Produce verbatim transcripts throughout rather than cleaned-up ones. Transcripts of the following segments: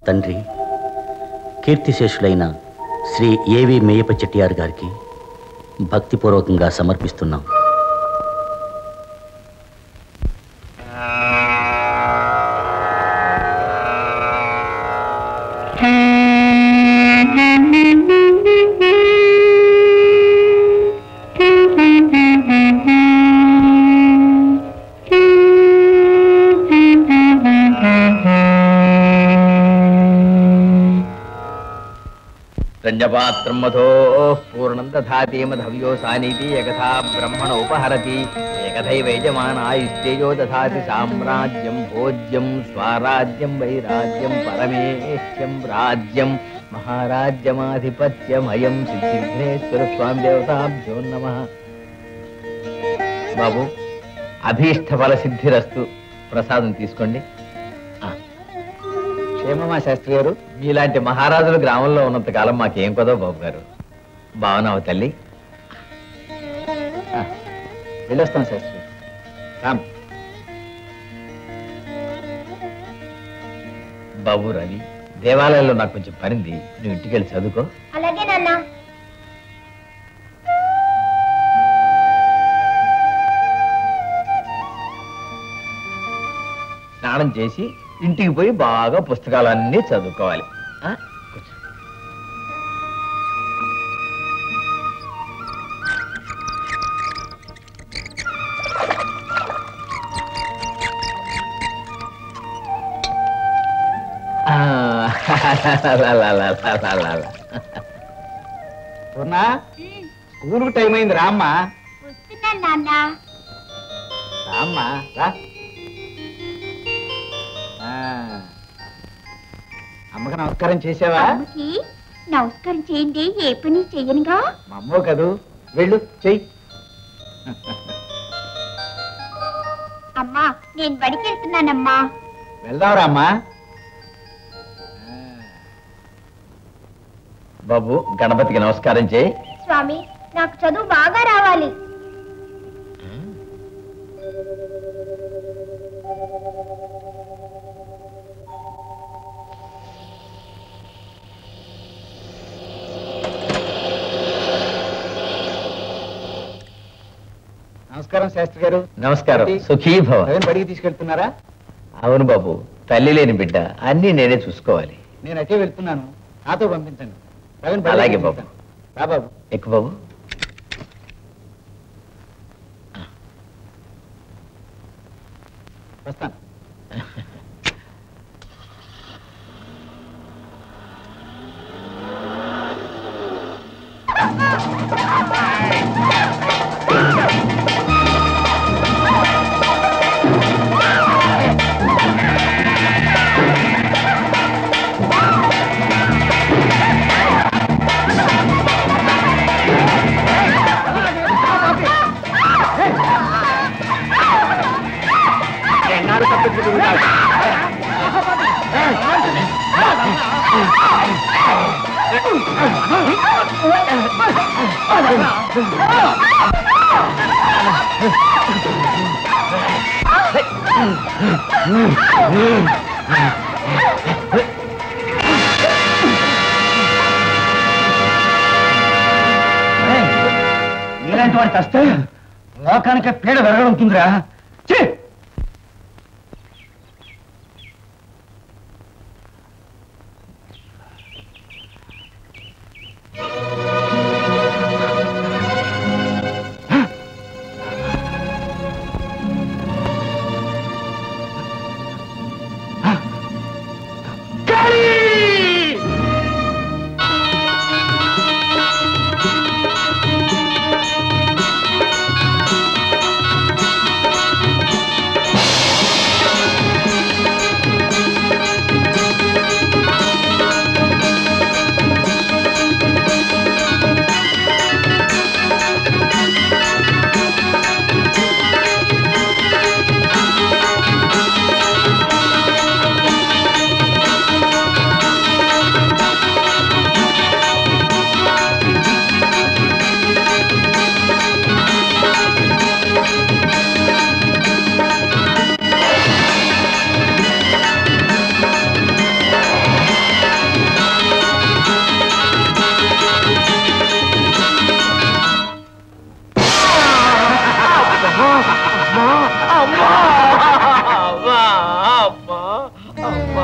తండ్రి కీర్తిశేషులైన శ్రీ ఏవి మేయప్ప చెట్టియార్ గారికి భక్తిపూర్వకంగా సమర్పిస్తున్నాం. రంజపాత్రం మధో పూర్ణం దధాతి మధవ్యో సానీతి యథా బ్రహ్మణ ఉపహరతి ఏకథైవైజమానాయుస్తేజో దధాతి సామ్రాజ్యం భోజ్యం స్వరాజ్యం వైరాజ్యం పరమేష్యం రాజ్యం మహారాజ్యమాధిపత్యమయం సిద్ధిఘ్నేశ్వర స్వామి దేవతాభ్యో నమః. బాబు, అభీష్ట ఫల సిద్ధిరస్తు. ప్రసాదం తీసుకోండి. క్షేమమా శాస్త్రి గారు? మీలాంటి మహారాజులు గ్రామంలో ఉన్నంత కాలం మాకేం కదో బాబు గారు. బావనావు తల్లి. వెళ్ళొస్తాం శాస్త్రి. రామ్ బాబు రవి, దేవాలయంలో నాకు కొంచెం పనింది, నువ్వు ఇంటికి వెళ్ళి చదువుకో. అలాగే నాన్న. స్నానం చేసి ఇంటికి పోయి బాగా పుస్తకాలన్నీ చదువుకోవాలి. పూర్ణ, స్కూల్కి టైం అయింది, రామ్మా. వస్తున్నాను నాన్న. రామ్మా రా. అమ్మకి నమస్కారం చేసావా? అమ్మకి నమస్కారం చేయండి, ఏ పని చెయ్యనుగా. మా అమ్మో కదూ, వెళ్ళు చెయ్యి. అమ్మా, నేను బడికి వెళ్తున్నానమ్మా. వెళ్దావరా అమ్మా. బాబు, గణపతికి నమస్కారం చేయి. స్వామి, నాకు చదువు బాగా రావాలి. నమస్కారం శాస్త్రి గారు. నమస్కారం. సుఖీ భవ. బడికి తీసుకెళ్తున్నారా? అవును బాబు, తల్లి లేని బిడ్డ, అన్నీ నేనే చూసుకోవాలి. నేను అటే వెళ్తున్నాను, నాతో పంపించండి. అలాగే బాబు. రా బాబు. ఎక్కువ బాబు. వస్తాను. ఇలాంటి వాడు చస్తే లోకానికి పీడ వెరగడుతుందిరా.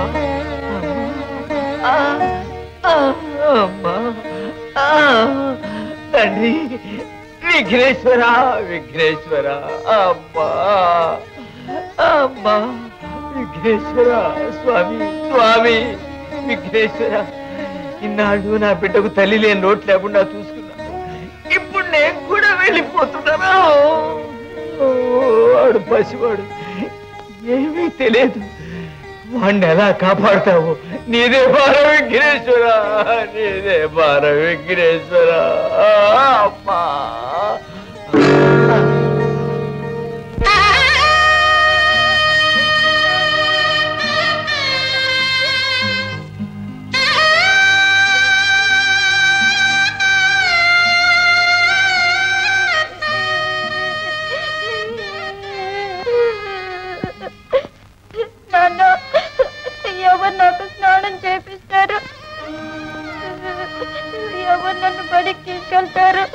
అమ్మా తండ్రి విఘ్నేశ్వర విఘ్నేశ్వర అమ్మా అమ్మా విఘ్నేశ్వర స్వామి స్వామి విఘ్నేశ్వర ఇన్నాళ్ళు నా బిడ్డకు తల్లి లేని నోట్ లేకుండా చూసుకున్నాను ఇప్పుడు నేను కూడా వెళ్ళిపోతున్నాను వాడు పసివాడు ఏమీ తెలియదు వాడిని ఎలా కాపాడుతావు నీదే భార విఘ్నేశ్వర నీదే భార విఘ్నేశ్వర అమ్మా ఎవరు నాకు స్నానం చేపిస్తారు ఎవరు నన్ను బడికి తీసుకెళ్తారు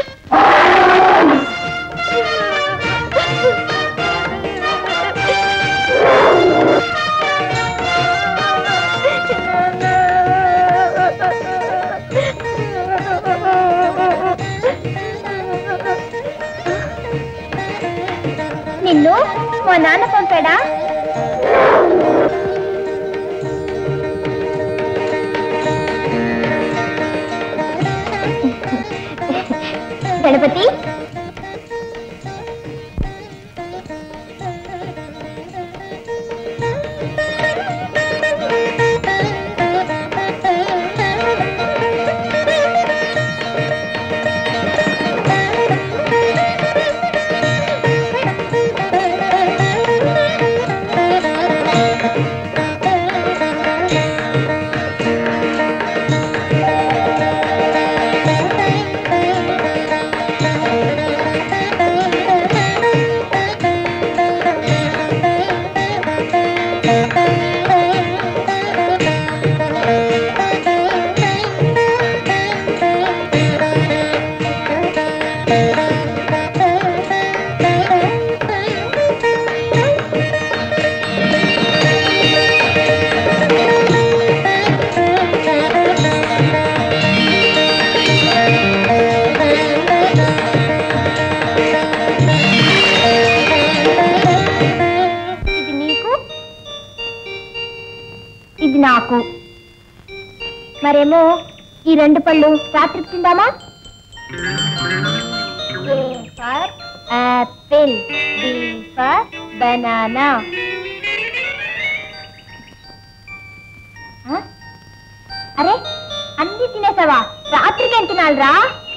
నిన్ను మా నాన్న పంపాడా గణపతి ఇది నాకు మరేమో ఈ రెండు పళ్ళు రాత్రి తిందామా యాపిల్ బి ఫర్ బనానా అరే అన్ని తినేసావా రాత్రికి ఏం తినాలిరా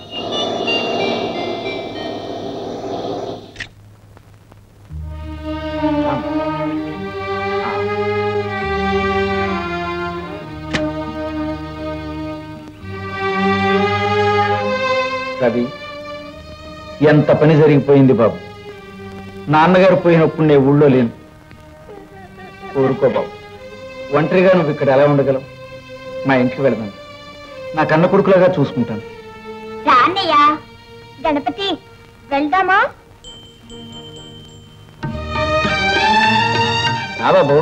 రవి ఎంత పని జరిగిపోయింది బాబు నాన్నగారు పోయినప్పుడు నేను ఊళ్ళో లేను ఊరుకో బాబు ఒంటరిగా నువ్వు ఇక్కడ ఎలా ఉండగలవు మా ఇంటికి వెళదాను నా కన్న కొడుకులాగా చూసుకుంటాను రాన్నయ్య గణపతి వెళ్దామా రా బాబు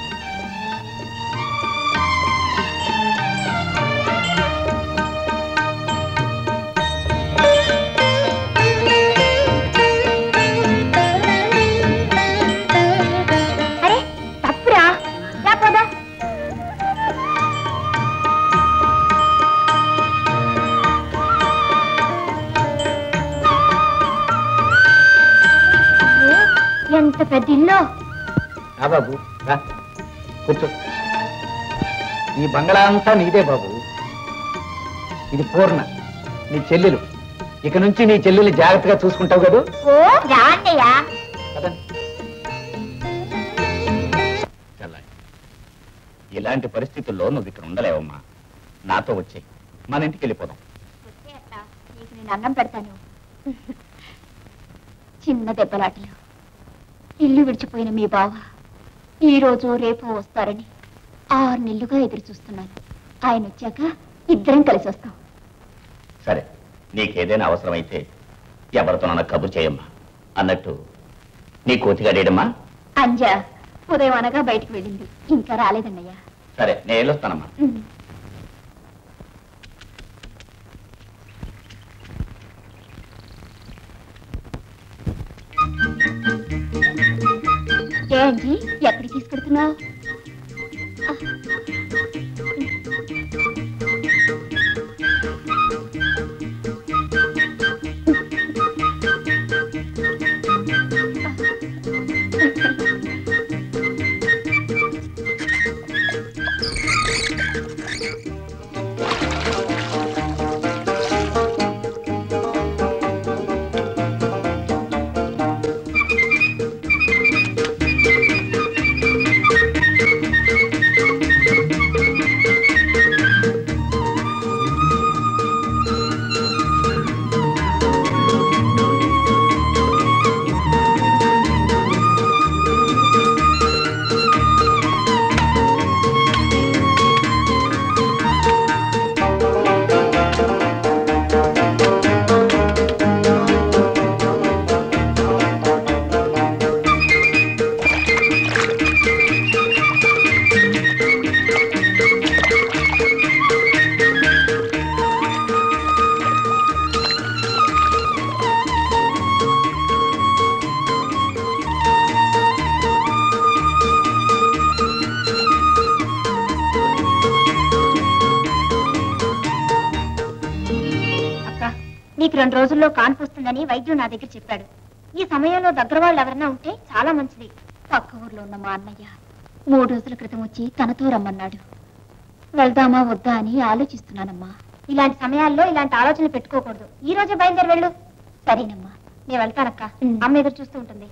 ఎంత పెద్ద ఇల్లు రా బాబు రా కూర్చో ఈ బంగళా అంతా నీదే బాబు ఇది పూర్ణ నీ చెల్లెలు ఇక నుంచి నీ చెల్లెలు జాగ్రత్తగా చూసుకుంటావు కదా ఓ రాన్నయ్య ఇలాంటి పరిస్థితుల్లో నువ్వు ఇక్కడ ఉండలేవమ్మా నాతో వచ్చే మన ఇంటికి వెళ్ళిపోదాం నీకు నేను అన్నం పెడతాను చిన్న దెబ్బలాటలు ఇల్లు విడిచిపోయిన మీ బావ ఈ రోజు రేపు వస్తారని ఆరు నెలలుగా ఎదురు చూస్తున్నాను ఆయన వచ్చాక ఇద్దరం కలిసి వస్తాం సరే నీకేదైనా అవసరమైతే ఎవరితో నన్ను కబురు చేయమ్మా అన్నట్టు నీ కోతిగాడేడమ్మా అంజ ఉదయం అనగా బయటికి వెళ్ళింది ఇంకా రాలేదన్నయ్య సరే నేను వెళ్ళొస్తానమ్మా. ఏంటి ఎక్కడికి తీసుకెడుతున్నావు? నీకు రెండు రోజుల్లో కాన్పు వస్తుందని వైద్యుడు నా దగ్గర చెప్పాడు. ఈ సమయంలో దగ్గర వాళ్ళు ఎవరైనా ఉంటే చాలా మంచిది. పక్క ఊర్లో ఉన్న మా అన్నయ్య మూడు రోజుల క్రితం వచ్చి తనతో రమ్మన్నాడు. వెళ్దామా వద్దా అని ఆలోచిస్తున్నానమ్మా. ఇలాంటి సమయాల్లో ఇలాంటి ఆలోచనలు పెట్టుకోకూడదు. ఈ రోజే బయలుదేరి వెళ్ళు. సరేనమ్మా, నేను వెళ్తానక్క. అమ్మ ఎదురు చూస్తూ ఉంటుంది.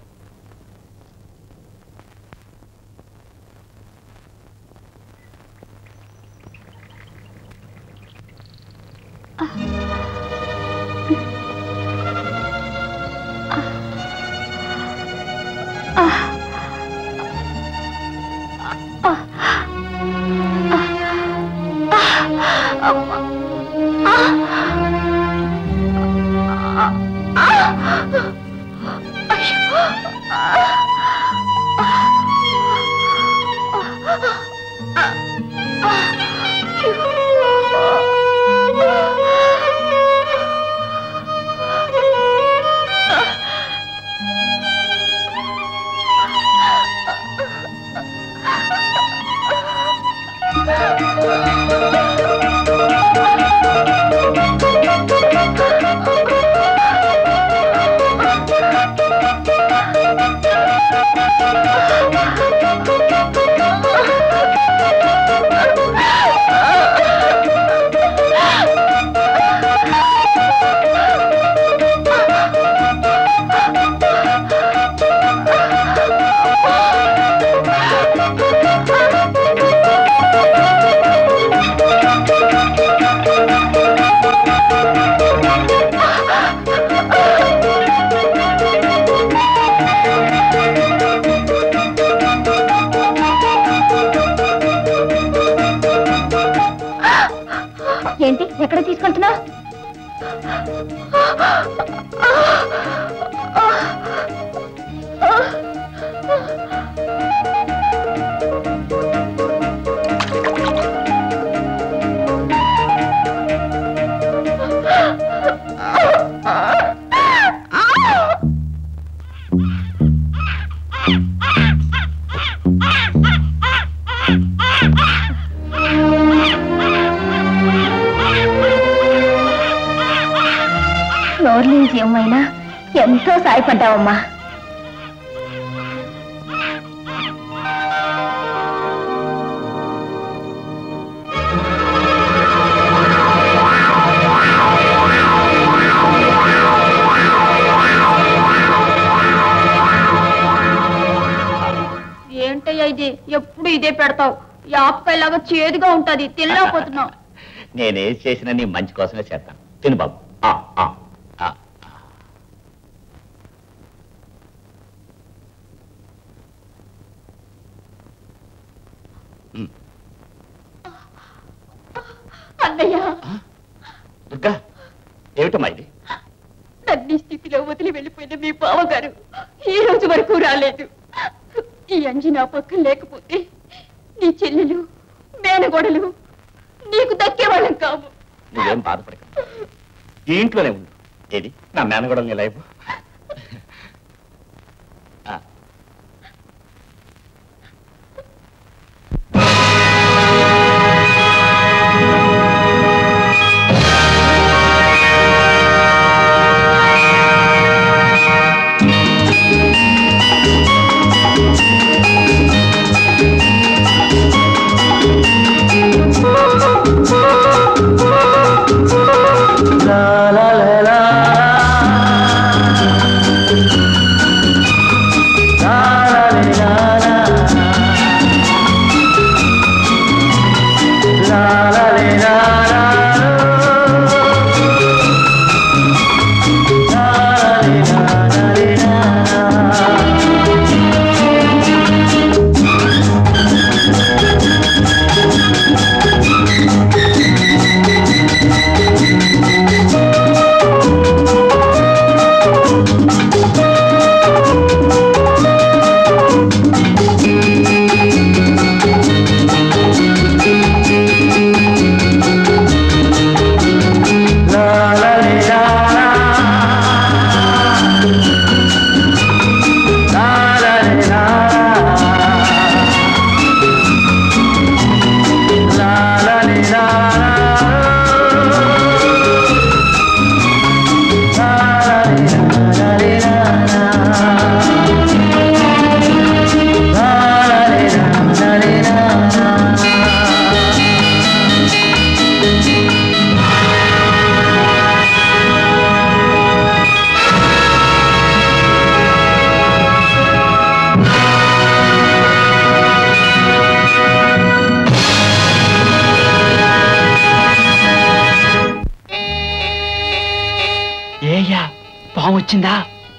ఏంటి ఎక్కడ తీసుకెళ్తున్నావు? నోర్లేని జీవమైనా ఎంతో సాయపడ్డావమ్మా. ఏంటయ్యా ఇది? ఎప్పుడు ఇదే పెడతావు? ఈ ఆపకాయలాగా చేదుగా ఉంటది, తినలేకపోతున్నావు. నేనేం చేసినా నీ మంచి కోసమే చేస్తాను. తిను బాబు. ఆ, ఆ, ఆ. అన్నయ్య, దుర్గా, ఏమిటమ్మా ఇది? నన్ను స్థితిలో వదిలి వెళ్ళిపోయిన మీ బావగారు ఈ రోజు వరకు రాలేదు. ఈ అంజి నా పక్కన లేకపోతే నీ చెల్లెలు మేనగోడలు నీకు దక్కేవాళ్ళం కావు. నువ్వేం బాధపడక, ఈ ఇంట్లోనే ఉండు. ఏది నా మేనగోడల్ని లైఫ్ పాము వచ్చిందా?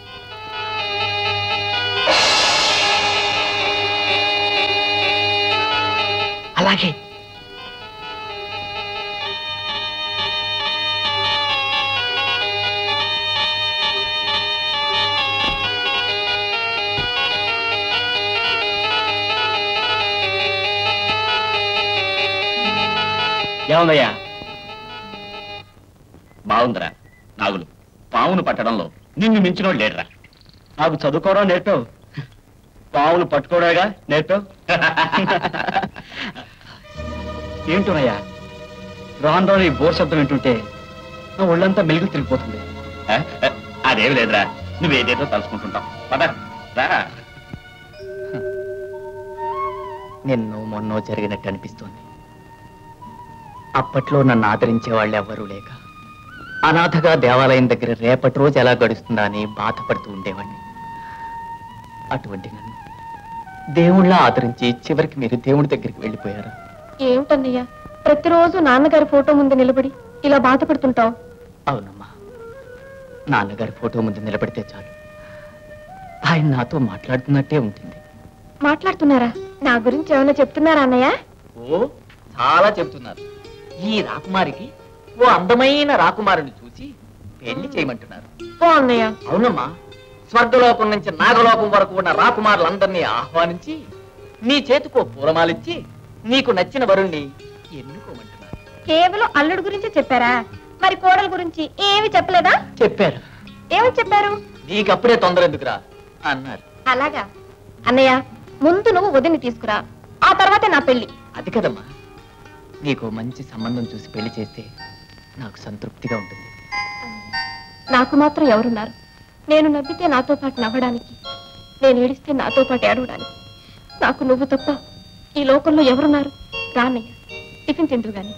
అలాగే ఏముందయ్యా? బాగుందిరా. నాగులు పావును పట్టడంలో నిన్ను మించినోడు లేడురా. నాకు చదువుకోవడం నేర్పావు, పావులు పట్టుకోవడేగా నేర్పావు. ఏంటోనయ్యా, రాను రాను ఈ బోర్ శబ్దం వింటుంటే నా ఒళ్ళంతా మెలుగు తిరిగిపోతుంది. అదేమి లేదురా, నువ్వేదేదో తలుచుకుంటుంటావు. పద రా. నిన్ను మొన్నో జరిగినట్టు అనిపిస్తోంది. అప్పట్లో నన్ను ఆదరించే వాళ్ళు ఎవ్వరూ లేక అనాథగా దేవాలయం దగ్గర రేపటి రోజు ఎలా గడుస్తుందా అని బాధపడుతూ ఉండేవాడిని. అటువంటి నన్ను దేవుళ్ళ ఆదరించి చివరికి మీరు దేవుడి దగ్గరికి వెళ్ళిపోయారా? ఏమిటన్నయ్యా, ప్రతిరోజు నాన్నగారి ఫోటో ముందు నిలబడి ఇలా బాధపడుతుంటావు? అవునమ్మా, నాన్నగారి ఫోటో ముందు నిలబడితే చాలు, ఆయన నాతో మాట్లాడుతున్నట్టే ఉంటుంది. మాట్లాడుతున్నారా? నా గురించి ఏమైనా చెప్తున్నారా అన్నయ్య? ఓ చాలా చెప్తున్నారు. ఈ రాకుమారికి ఓ అందమైన రాకుమారుని చూసి పెళ్లి చేయమంటున్నారు. ఓ అన్నయ్య. అవునమ్మా, స్వర్గలోకం నుంచి నాగలోకం వరకు ఉన్న రాకుమారులందరినీ ఆహ్వానించి నీ చేతికో పూలమాలిచ్చి నీకు నచ్చిన వరుణ్ణి ఎన్నుకోమంటున్నారు. కేవలం అల్లుడు గురించి చెప్పారా? మరి కోడల గురించి ఏమి చెప్పలేదా? చెప్పారు. ఏమని చెప్పారు? నీకప్పుడే తొందర ఎందుకురా అన్నారు. అలాగా? అన్నయ్య, ముందు నువ్వు వదిని తీసుకురా, ఆ తర్వాత నా పెళ్లి. అది కదమ్మా, నీకు మంచి సంబంధం చూసి పెళ్లి చేస్తే నాకు సంతృప్తిగా ఉంటుంది. నాకు మాత్రం ఎవరున్నారు? నేను నవ్వితే నాతో పాటు నవ్వడానికి, నేను ఏడిస్తే నాతో పాటు ఏడవడానికి నాకు నువ్వు తప్ప ఈ లోకంలో ఎవరున్నారు? రానయ్య, టిఫిన్ తిందురు గాని.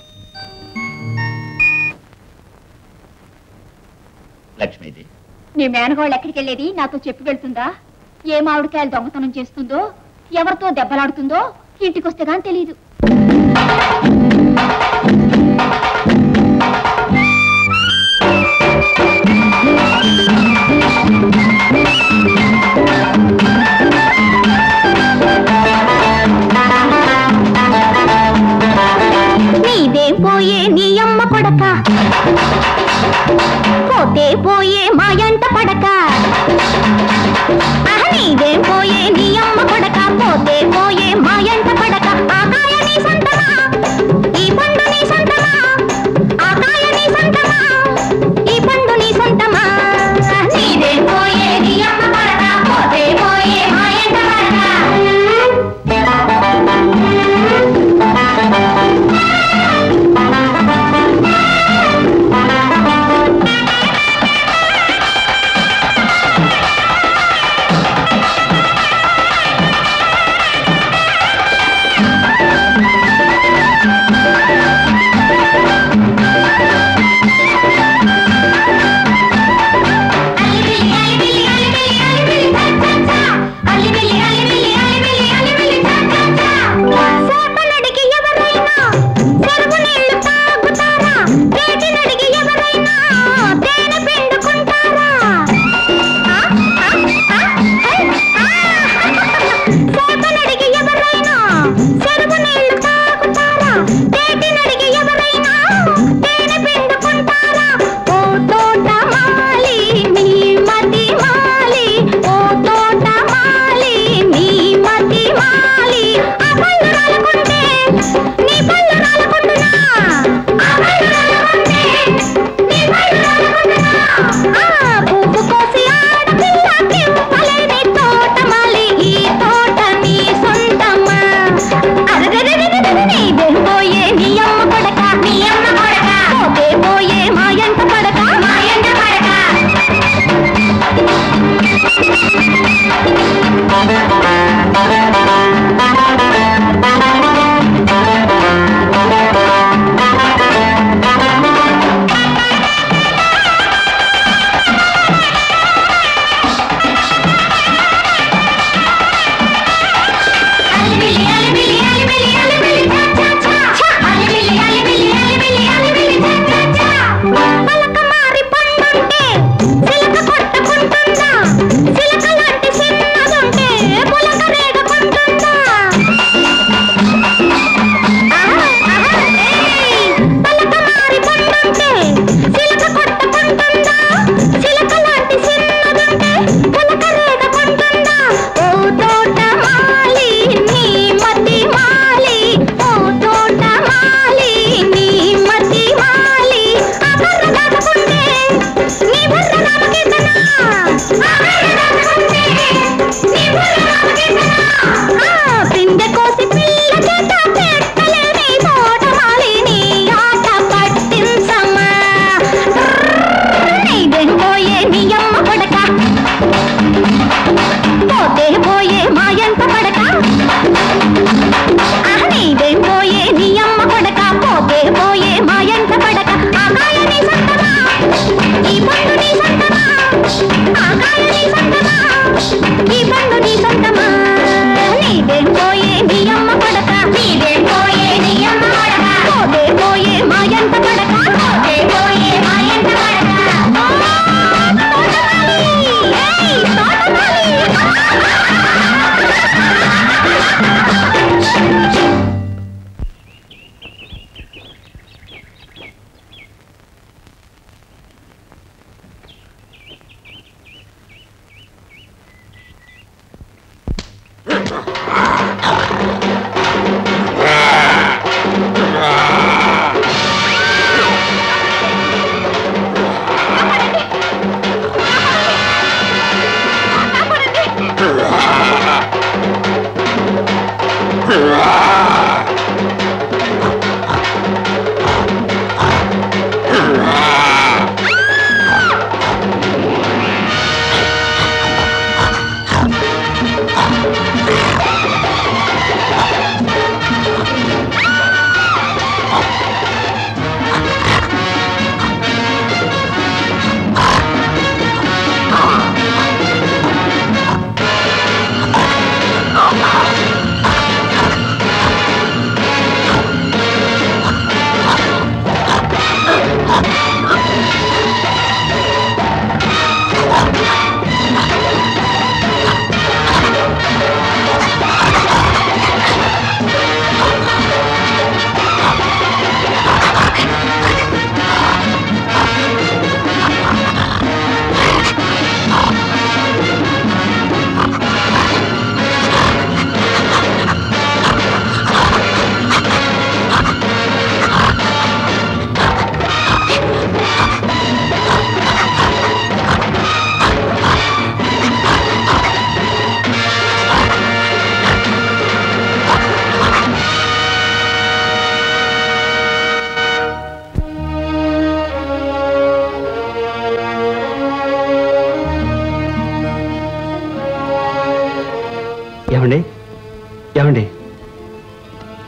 లక్ష్మీది, నీ మేనగోళ్ళు ఎక్కడికి వెళ్ళేది నాతో చెప్పి వెళ్తుందా? ఏ మామిడికాయలు దొంగతనం చేస్తుందో, ఎవరితో దెబ్బలాడుతుందో ఇంటికొస్తే గాని తెలీదు. నీదేం పోయే నీ అమ్మ పడక, పోతే పోయే మాయంట పడక. నీదేం పోయే నీ అమ్మ పడక, పోతే పోయే మాయంట పడక. ఆకాయ నీ సొంతమా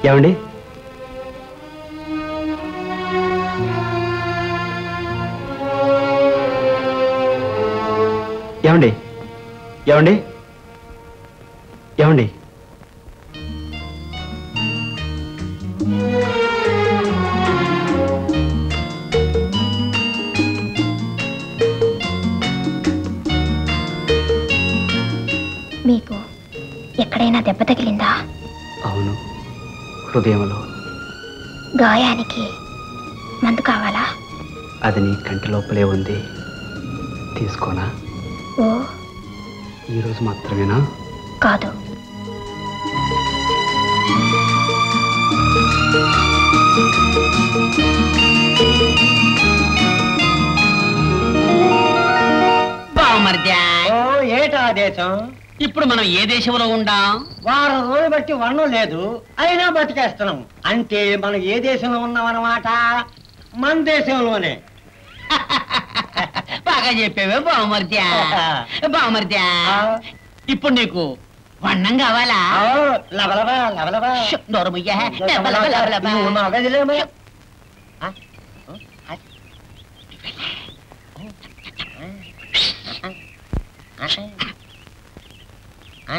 ఏమండి ఏమండి ఏమండి ఏమండి మీకు ఎక్కడైనా దెబ్బ తగిలిందా? అవును, హృదయంలో. గాయానికి మందు కావాలా? అది నీ కంటి లోపలే ఉంది, తీసుకోనా? ఓ, ఈరోజు మాత్రమేనా? కాదు, బామర్ద్యా. ఓ ఏటా దేశం? ఇప్పుడు మనం ఏ దేశంలో ఉండాం? వారం రోజులు బట్టి వర్ణం లేదు, అయినా బతికేస్తున్నాం. అంటే మనం ఏ దేశంలో ఉన్నాం అన్నమాట? మన దేశంలోనే. బాగా చెప్పేవే బామర్ద్యా. బామర్ద్యా, ఇప్పుడు నీకు వన్నం కావాలా? లవలవా లవలవా షు, నోరుముయ్యా. లబ, లబ, లబ, లబ. నువ్వు మగదిలేమో. ఆ? ఆ? ఆ?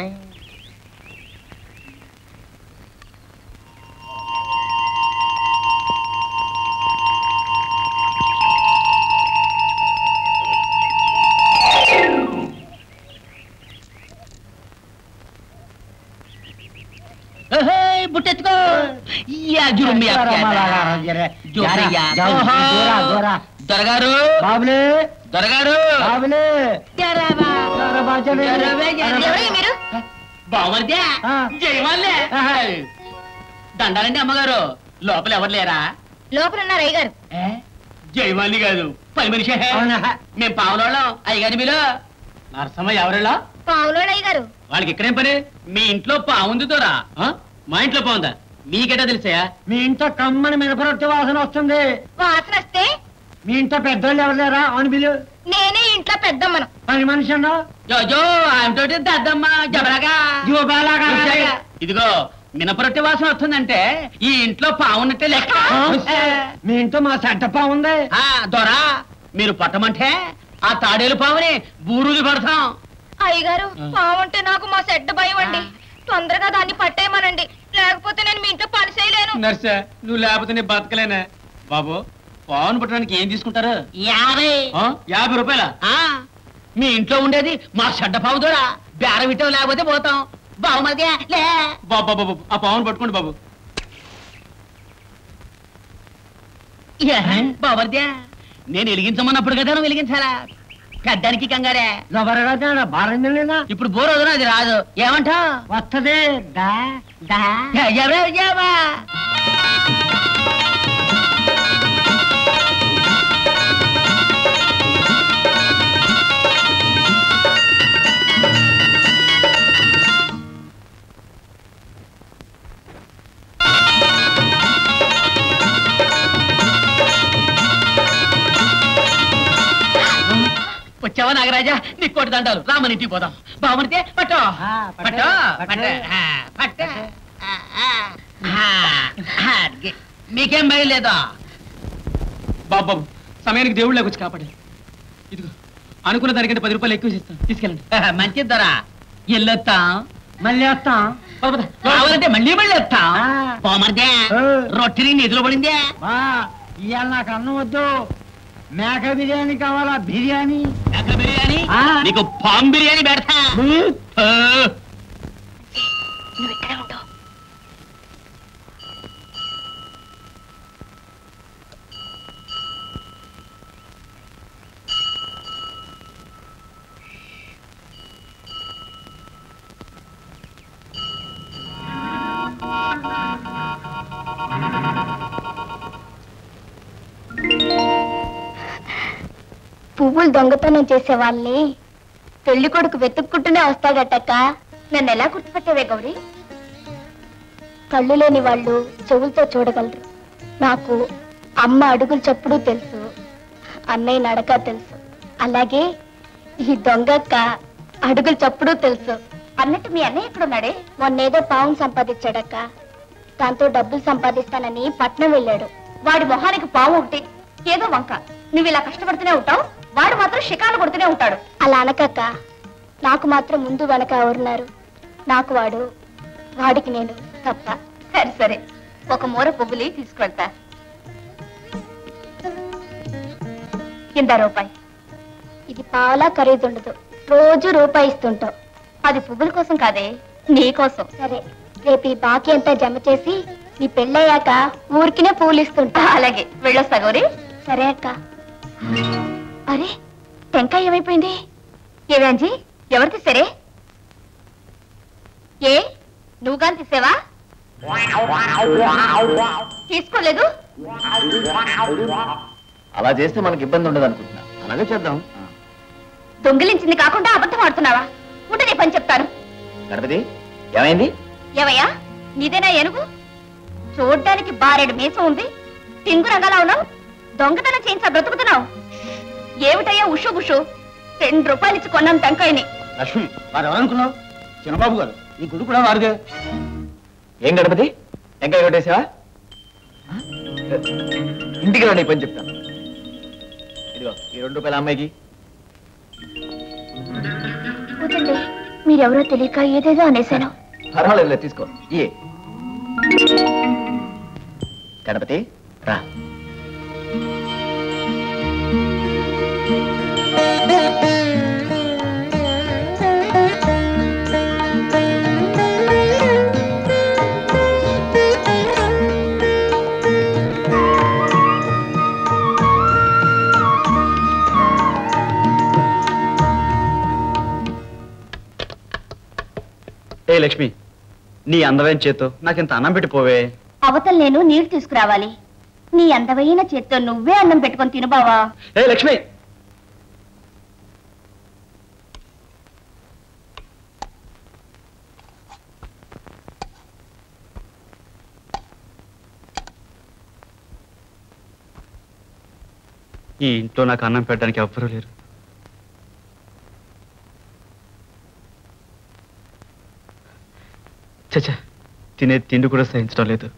బుట్టెత్తుకో. యా, జురుమ్మి అప్పారా. జోరయ్యా. ఓహో. దొరగారు, బాబులే దొరగారు. బాబులే జరబా. జరబా, జరబా. జరబే, జరబే. ఎవరయ్య మీరు? బామర్ద్యా, ఆ. జయమాలే. దండాలండి అమ్మగారు, లోపల ఎవరు లేరా? లోపల ఉన్నారు అయ్యగారు. జయమాలి కాదు, పని మనిషి. అవునా? మేము పావులోళ్ళం. అయ్యగారి మీలో నరసమ్మ ఎవరిలా? పావులోడు అయ్యగారు. వాళ్ళకి ఇక్కడేం పని? మీ ఇంట్లో పావుంది దొరా. మా ఇంట్లో పావుందా? మీకెటా తెలిసాయా? మీ ఇంట్లో కమ్మని మినపరొట్టి వాసన వస్తుంది. వాసన వస్తే మీ ఇంట్లో పెద్దోళ్ళు ఎవరు లేరా? అవును బిలు. నేనే ఇంట్లో పెద్దమ్మను. పని మనిషి అన్నావు. జోజో ఆయనతోటి దద్దమ్మ జబరగా. జోబాలాగా. ఇదిగో మినపరొట్టి వాసన వస్తుందంటే ఈ ఇంట్లో పావున్నట్టే లెక్క. మీ ఇంట్లో మా సెట్టప్ప ఉంది. ఆ దొరా, మీరు పట్టమంటే ఆ తాడేలు పావుని బూరుది పడతాం. అయ్యగారు, పావంటే నాకు మా సెడ్డ భయం అండి. తొందరగా దాన్ని పట్టేయమనండి, లేకపోతే నేను మీ ఇంట్లో పని చేయలేను. నర్సే, నువ్వు లేకపోతే నేను బతకలేనే. బాబు, పావును పట్టడానికి ఏం తీసుకుంటారు? యాభై. యాభై రూపాయల? మీ ఇంట్లో ఉండేది మా చెడ్డ పావు దొరా. బేరం ఇట్టం లేకపోతే పోతాం. బావు మధ్య లే. బాబు బాబు, ఆ పావును పట్టుకోండి బాబు. బాబర్ద్యా, నేను వెలిగించమన్నప్పుడు కదా నువ్వు వెలిగించాలా? పెద్దానికి కంగారే. బాగా ఇప్పుడు బోర్ వదన అది రాదు. ఏమంటా? వస్తదే. దా దా ఎవరే ఎవా? వచ్చావా నాగరాజా? నీ కోటి దండాలు. రామని ఇంటికి పోదాం. బామడితే పట్టో పట్టో పట్ట. మీకేం భయం లేదా? బాబు, సమయానికి దేవుళ్ళకి వచ్చి కాపాడే. ఇదిగో అనుకున్న దానికంటే పది రూపాయలు ఎక్కువ ఇస్తాను, తీసుకెళ్ళండి. మంచిది దొరా. ఎల్లొత్తాం, మళ్ళీ వస్తాం. కావాలంటే మళ్ళీ మళ్ళీ వస్తాం. పోమర్దే, రొట్టెని నిధులు పడిందే. ఇవాళ నాకు అన్నం వద్దు, మేక బిర్యానీ కావాలా? బిర్యానీ. మేక బిర్యానీ? నీకు పామ్ బిర్యానీ పెడతా. నువ్వు ఇక్కడే ఉంటావు. పువ్వులు దొంగతనం చేసే వాళ్ళని పెళ్లి కొడుకు వెతుక్కుంటూనే వస్తాడటక్క. నన్ను ఎలా గుర్తుపట్టేవే గౌరీ? కళ్ళు లేని వాళ్ళు చెవులతో చూడగలరు. నాకు అమ్మ అడుగులు చప్పుడు తెలుసు, అన్నయ్య నడక తెలుసు. అలాగే ఈ దొంగక్క అడుగులు చప్పుడు తెలుసు. అన్నట్టు మీ అన్నయ్య ఎక్కడున్నాడే? మొన్నేదో పావును సంపాదించాడక్క. దాంతో డబ్బులు సంపాదిస్తానని పట్నం వెళ్ళాడు. వాడి మొహానికి పాము ఒకటి, ఏదో వంక. నువ్వు ఇలా కష్టపడుతూనే ఉంటావు, వాడు మాత్రం షికాలు కొడుతూనే ఉంటాడు. అలా అనకక్క, నాకు మాత్రం ముందు వెనక ఎవరున్నారు? నాకు వాడు, వాడికి నేను తప్ప. సరే సరే, ఒక మూర పువ్వులి తీసుకువెళ్తా. కింద రూపాయి. ఇది పాలా ఖరీదుండదు, రోజు రూపాయి ఇస్తుంటావు. అది పువ్వుల కోసం కాదే, నీ కోసం. సరే, రేపు ఈ బాకీ అంతా జమ చేసి నీ పెళ్ళయ్యాక ఊరికినే పూలు ఇస్తుంటా. అలాగే, వెళ్ళొస్తా గౌరీ. సరే అక్క. అరే, టెంకాయ ఏమైపోయింది? ఏవేంజీ, ఎవరు తీసారే? ఏ నువ్వు గాని తీసేవా? తీసుకోలేదు. అలా చేస్తే మనకి ఇబ్బంది ఉండదు అనుకుంటున్నా. అలాగే చేద్దాం. దొంగిలించింది కాకుండా అబద్ధం ఆడుతున్నావా? ఉంటే నీ పని చెప్తాను. గణపతి, ఏమైంది? ఏవయ్యా, నీదేనా ఏనుగు? చూడ్డానికి బారెడు మీసం ఉంది, టింగు రంగలా ఉన్నావు. దొంగతనం చేయించా బ్రతుకుతున్నావు. ఏమిటయ్యా ఉషు గుషు? రెండు రూపాయలు ఇచ్చి కొన్నాను టెంకాయని. లక్ష్మి, వారు ఎవరనుకున్నావు? చిన్నబాబు గారు, ఈ గుడి కూడా వారిదే. ఏం గణపతి, టెంకాయ కొట్టేసావా? ఇంటికి రండి, పని చెప్తాను. ఇదిగో ఈ రెండు రూపాయల అమ్మాయికి. వద్దండి, మీరెవరో తెలియక ఏదేదో అనేశాను. పర్వాలేదు, తీసుకో. ఏ గణపతి, రా. ఏ లక్ష్మి, నీ అందమైన చేత్తో నాకింత అన్నం పెట్టిపోవే. అవతల నేను నీళ్లు తీసుకురావాలి. నీ అందమైన చేత్తో నువ్వే అన్నం పెట్టుకొని తిను బావా. ఏ లక్ష్మి, ఈ ఇంట్లో నాకు అన్నం పెట్టడానికి ఎవ్వరూ లేరు. చచ్చా, తినే తిండి కూడా సహించడం లేదు.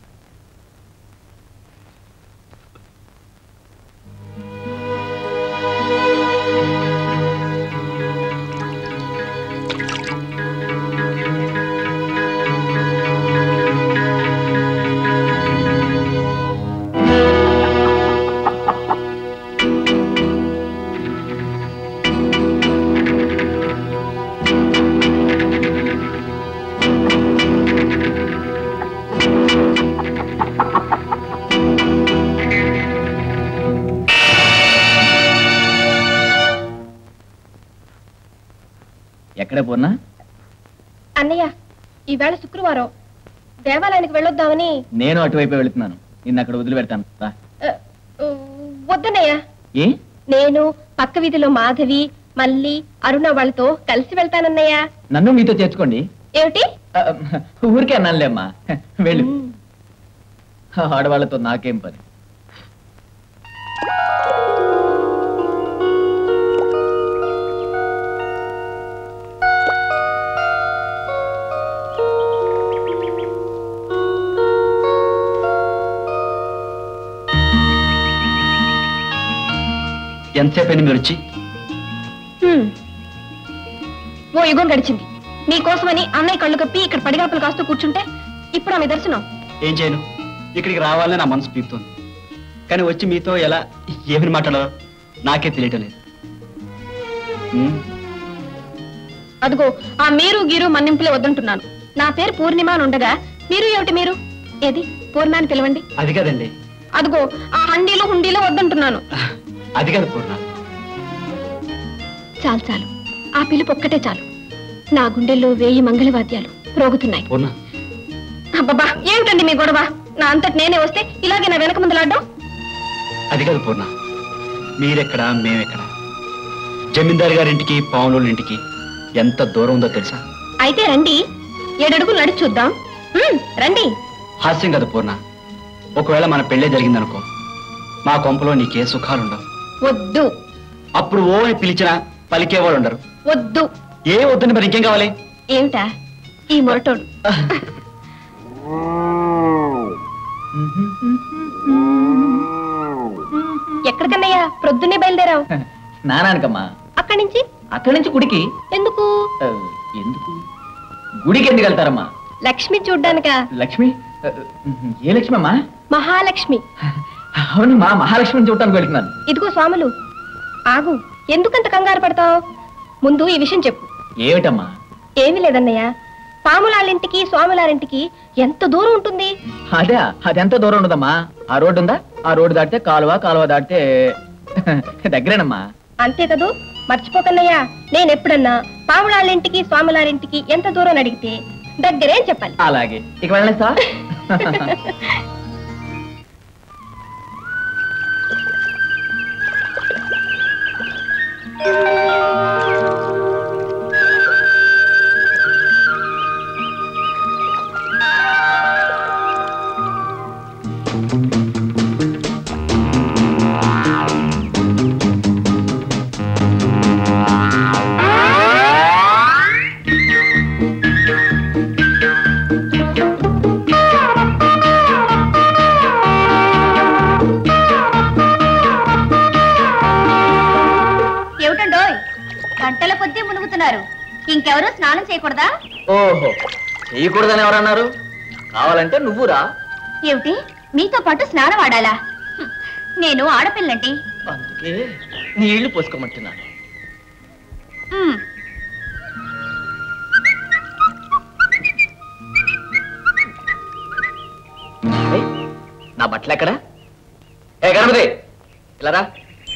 ఎక్కడ పూర్ణ? అన్నయ్య, ఈవేళ శుక్రవారం, దేవాలయానికి వెళ్ళొద్దామని. నేను అటువైపు వెళుతున్నాను, నిన్ను అక్కడ వదిలిపెడతాను. వద్దన్నయ్య, ఏ? నేను పక్క వీధిలో మాధవి, మల్లి, అరుణ వాళ్ళతో కలిసి వెళ్తానన్నయ్య. నన్ను మీతో చేర్చుకోండి. ఏమిటి? ఊరికే అన్నానులేమ్మా, వెళ్ళు. ఆడవాళ్ళతో నాకేం పని. ఎంతసేపు మీరు వచ్చి? ఓ యుగం గడిచింది. నీకోసమని అన్నయ్య కళ్ళు కప్పి ఇక్కడ పడిగాపులు కాస్తూ కూర్చుంటే ఇప్పుడు ఆమె దర్శనం. ఏం చేయను, ఇక్కడికి రావాలని నా మనసు పీకుతోంది. కానీ వచ్చి మీతో ఎలా ఏమని మాట్లాడాలో నాకే తెలియటం లేదు. అదిగో ఆ మీరు గీరు మన్నింపులే వద్దంటున్నాను. నా పేరు పూర్ణిమ అని ఉండగా మీరు ఏమిటి మీరు? ఏది పూర్ణ అని పిలవండి. అది కదండి. అదిగో ఆ హండీలు హుండీలు వద్దంటున్నాను. అది కాదు పూర్ణ. చాలు చాలు, ఆ పిలుపు ఒక్కటే చాలు. నా గుండెల్లో వేయి మంగళవాద్యాలు రోగుతున్నాయి. పూర్ణ, అబ్బబ్బా, ఏమిటండి మీ గొడవ? నా అంతటి నేనే వస్తే ఇలాగే నా వెనక ముందులాడ్డం? అది కాదు పూర్ణ, మీరెక్కడా మేమెక్కడా? జమీందారు గారింటికి పావుల ఇంటికి ఎంత దూరం ఉందో తెలుసా? అయితే రండి, ఏడడుగులు నడిచి చూద్దాం. రండి. హాస్యం కదా పూర్ణ. ఒకవేళ మన పెళ్ళే జరిగిందనుకో, మా కొంపలో నీకే సుఖాలుండవు. వద్దు. అప్పుడు ఓ అని పిలిచినా పలికేవాడు ఉండరు. వద్దు. ఏ వద్దని మరి ఇంకేం కావాలి? ఏమిటా ఈ మొరటోడు? ఎక్కడికన్నయ్యా ప్రొద్దున్నే బయలుదేరావు? స్నానానికమ్మా. అక్కడి నుంచి? అక్కడి నుంచి గుడికి. ఎందుకు? ఎందుకు గుడికి ఎందుకు వెళ్తారమ్మా? లక్ష్మి చూడ్డానికా? లక్ష్మి? ఏ లక్ష్మి అమ్మా? మహాలక్ష్మి. అవునమ్మా, మహాలక్ష్మిని చూడటానికి వెళ్తున్నాను. ఇదిగో స్వాములు, ఆగు. ఎందుకంత కంగారు పడతావు? ముందు ఈ విషయం చెప్పు. ఏమిటమ్మా? ఏమీ లేదన్నయ్య, పాములారింటికి స్వాములారింటికి ఎంత దూరం ఉంటుంది? అదే, అదెంత దూరం ఉండదమ్మా. ఆ రోడ్డు ఉందా, ఆ రోడ్డు దాటితే కాలువ, కాలువ దాటితే దగ్గరేనమ్మా. అంతే కదూ. మర్చిపోకన్నయ్యా, నేనెప్పుడన్నా పాములారింటికి స్వాములారింటికి ఎంత దూరం అడిగితే దగ్గరే చెప్పాలి. అలాగే, ఇక వెళ్ళేస్తా. గంటల కొద్దీ మునుగుతున్నారు. ఇంకెవరూ స్నానం చేయకూడదా? ఓహో, చేయకూడదని ఎవరన్నారు? కావాలంటే నువ్వు రా. ఏమిటి, మీతో పాటు స్నానం ఆడాలా? నేను ఆడపిల్లండి. అందుకే నీళ్లు పోసుకోమంటున్నాను. నా బట్టలు ఎక్కడా? ఏ గణపతి, ఇలా రా.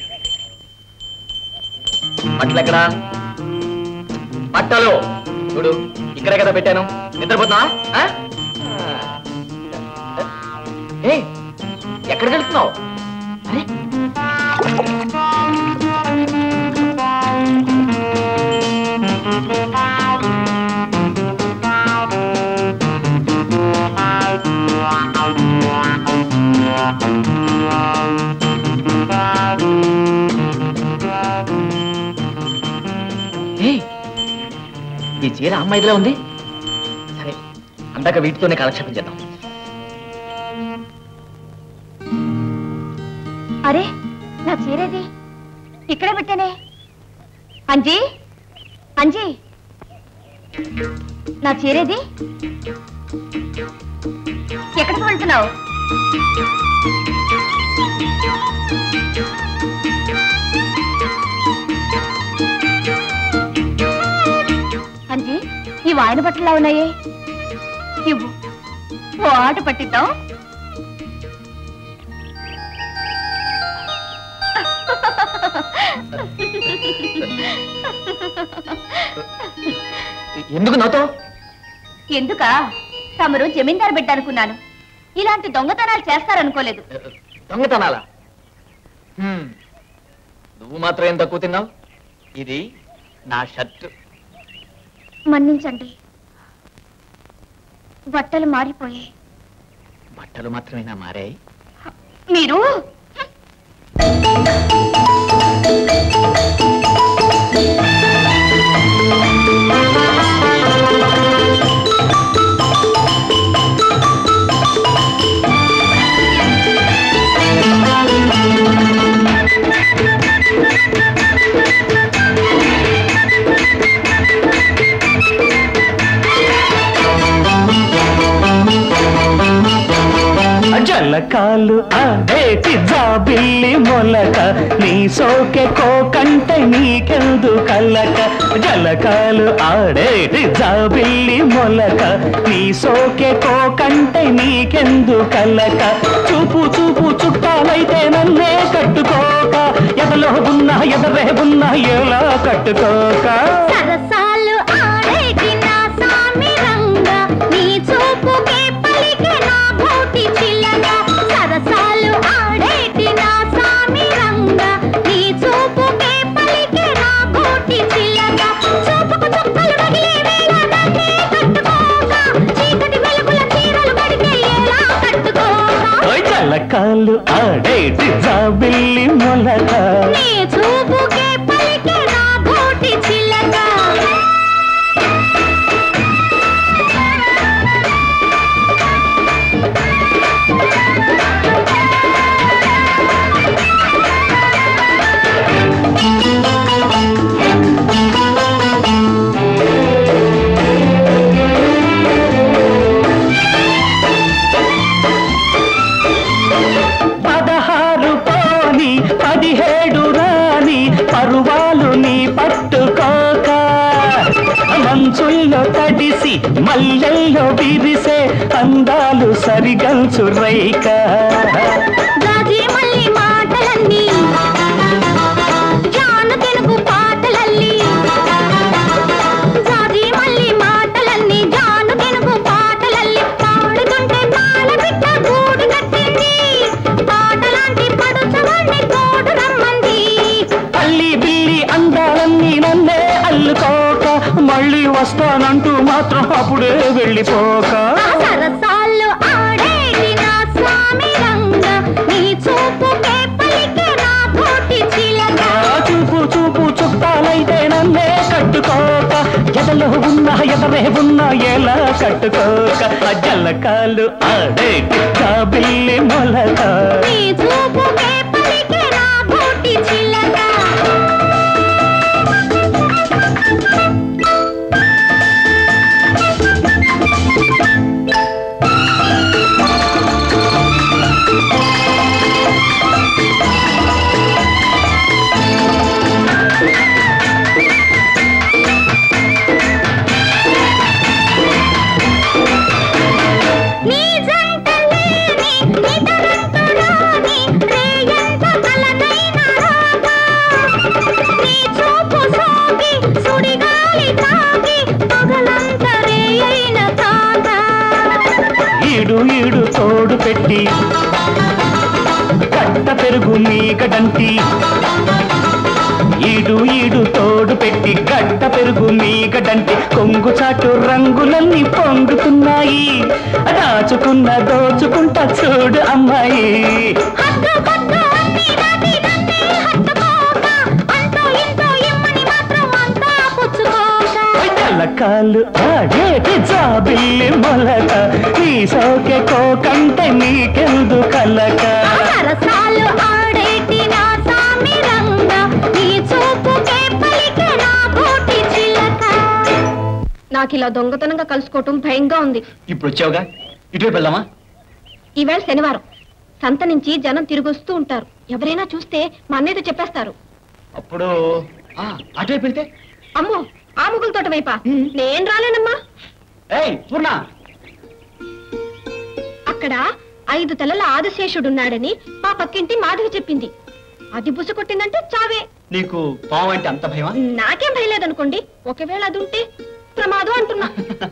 బట్టలు ఎక్కడా? బట్టలు చూడు, ఇక్కడే కదా పెట్టాను. నిద్రపోతున్నా? ఏ ఎక్కడికి వెళ్తున్నావు? అరే ఈ చీర అమ్మాయిదిలా ఉంది. సరే, అందాక వీటితోనే కాలక్షేపం చేద్దాం. అరే, నా చీరేది ఇక్కడే పెట్టానే. అంజీ, అంజీ, నా చీరేది? ఎక్కడికి వెళ్తున్నావు? అంజీ, ఈ వాయన బట్టలా ఉన్నాయే, ఇవ్వు, ఓ ఆట పట్టిద్దాం. ఎందుకు నాతో? ఎందుకా? తమరు జమీందారు బిడ్డ అనుకున్నాను. ఇలాంటి దొంగతనాలు చేస్తారనుకోలేదు. దొంగతనాలా? నువ్వు మాత్రం ఏం తక్కువ తిన్నావు? ఇది నా షర్ట్. మన్నించండి, బట్టలు మారిపోయాయి. బట్టలు మాత్రమేనా మారాయి? మీరు జలకాలు ఆడేటి జాబిల్లి మొలక, నీ సోకె కోకంటే నీకెందు కలక. జలకాలు ఆడేటి జాబిల్లి మొలక, నీ సోకె కోకంటే నీకెందు కలక. చూపు చూపు చుట్టాలైతే నన్నే కట్టుకోక, ఎదలో ఉన్నా ఎదరే ఉన్నా ఎలా కట్టుకోక. సరసాలు ఆడేటి నా సామి రంగ, నీ చూపుకే పలికే నా భూతి చిలక. సరసాలు ఆడేటి నా సామి రంగ, నీ చూపుకే పలికే నా భూతి చిలక. చూపుకు చుక్కలు రగిలే వేళ నన్నే కట్టుకోక, చీకటి వెలుగుల చీరలు కడితే ఎలా కట్టుకోక. జలకాలు ఆడేటి జాబిల్లి మొలక, నీ చూపుకే పలికే నా భూతి చిలక. మల్లెల్లో తడిసి మల్లెల్లో విరిసే అందాలు సరిగంచు రైక రాజీ మల్లి మాటలన్నీ జాను తెలుగు పాటలల్లి రాజీ మల్లి మాటలన్నీ జాను తెలుగు పాటలల్లి పాడుతుంటే పాల బిడ్డ గూడు కట్టింది పాటలాంటి పడుచవాణ్ణి తోడు రమ్మంది అల్లి బిల్లి అందాలన్నీ నన్నే అల్లుకోక మళ్ళీ వస్తానంటూ మాత్రం అప్పుడే వెళ్ళిపోక సరసాలు ఆడేటి నా స్వామి రంగ నీ చూపుకే పలికే నా కోటి చిలక చూపు చూపు చుట్టాలైతే నన్నే కట్టుకోక ఎదలో ఉన్నా ఎదరే ఉన్నా ఎలా కట్టుకోక జల్లకాలు ఆడేటి జాబిల్లి మొలక నీ చూపుకే పలికే నా కోటి చిలక ఈడు ఈడు తోడు పెట్టి కట్ట పెరుగు మీగడంటి ఈడు ఈడు తోడు పెట్టి గడ్డ పెరుగు మీగడంటి కొంగు చాటు రంగులన్నీ పొంగుతున్నాయి దాచుకున్న దోచుకుంటా చూడు అమ్మాయి జల్లకాలు ఆడేటి జాబిల్లి మొలక నీ సోకె కోకంటే నీకెందు కలక సరసాలు ఆడేటి నా సామి రంగ నీ చూపుకే పలికే నా కోటి చిలక నాకు ఇలా దొంగతనంగా కలుసుకోవటం భయంగా ఉంది ఇప్పుడు వచ్చావుగా ఇటువైపు వెళ్దామా? ఈవేళ శనివారం సంత నుంచి జనం తిరిగొస్తూ ఉంటారు ఎవరైనా చూస్తే మా అన్నయ్యతో చెప్పేస్తారు అప్పుడు ఆ, అటువైపు వెళ్తే అమ్మో ఆ ముగ్గుల తోట వైపా నేను రాలేనమ్మా ఏయ్ పూర్ణ అక్కడ ఐదు తలల ఆదిశేషుడున్నాడని మా పక్కింటి మాధవి చెప్పింది అది బుస కొట్టిందంటే చావే నీకు పాము అంటే అంత భయమా? నాకేం భయలేదనుకోండి ఒకవేళ అది ఉంటే ప్రమాదం అంటున్నా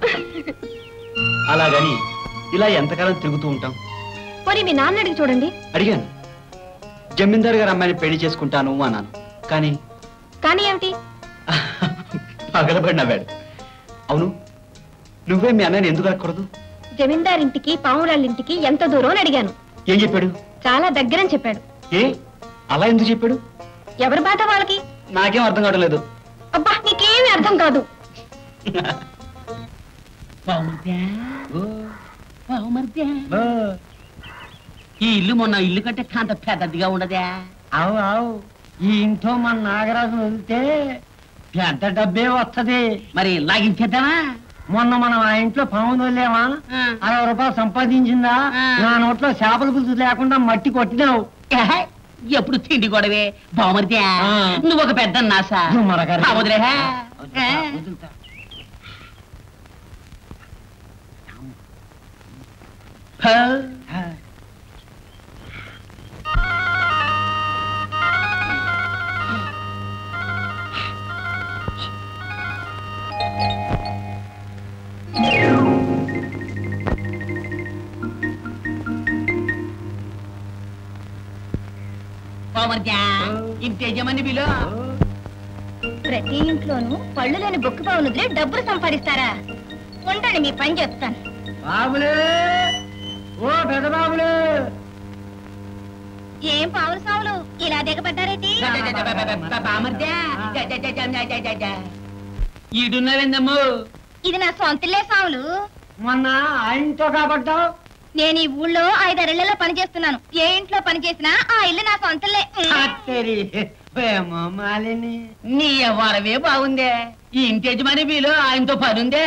అలాగని ఇలా ఎంతకాలం తిరుగుతూ ఉంటాం? మరి మీ నాన్న అడిగి చూడండి అడిగాను, జమీందారు గారు అమ్మాయిని పెళ్లి చేసుకుంటాను అన్నాను. కానీ కానీ ఏమిటి పగలబడి నవ్వాడు. అవును, నువ్వే మీ అన్నయ్యని ఎందుకు అడగకూడదు? జమీందారింటికి పావురాళ్ళింటికి ఎంత దూరం అని అడిగాను. ఏం చెప్పాడు? చాలా దగ్గరని చెప్పాడు. ఏ అలా ఎందుకు చెప్పాడు? ఎవరి బాధ వాళ్ళకి. నాకేం అర్థం కావడం లేదు. అబ్బా నీకేమీ అర్థం కాదు. ఈ ఇల్లు మొన్న ఇల్లు కంటే కాంత పెద్దదిగా ఉండదా? అవు అవు ఈ ఇంట్లో మన నాగరాజు వదిలితే పెద్ద డబ్బే వస్తది. మరి లాగించేద్దామా? మొన్న మనం ఆ ఇంట్లో పాము వదిలేమా, అరవై రూపాయలు సంపాదించిందా? నా నోట్లో చేపల పులుసు లేకుండా మట్టి కొట్టినావు. ఏహే, ఎప్పుడు తిండి గొడవే బామర్దే. నువ్వు ఒక పెద్ద నాసా వదిలే. ఇంటి యజమాని బిలో ప్రతి ఇంట్లోనూ పళ్ళు లేని బొక్కు పావులు వదిలే డబ్బులు సంపాదిస్తారా? ఉండండి మీ పని చెప్తాను. బాబులే, ఓ పెద్ద బాబులే, ఏం పావులు సావులు ఇలా దిగబడ్డారేటి? ఈడున్నావేందమ్మో? ఇది నా సొంతలే సావులు. మొన్న ఆ ఇంట్లో కాబట్టావు. నేను ఈ ఊళ్ళో ఐదారేళ్లలో పని చేస్తున్నాను. ఏ ఇంట్లో పని చేసినా ఆ ఇల్లు నా సొంతలే. మాలిని నీ ఎవరవే బాగుందే. ఈ ఇంటి యజమాని బిలో ఆయనతో పని ఉందే.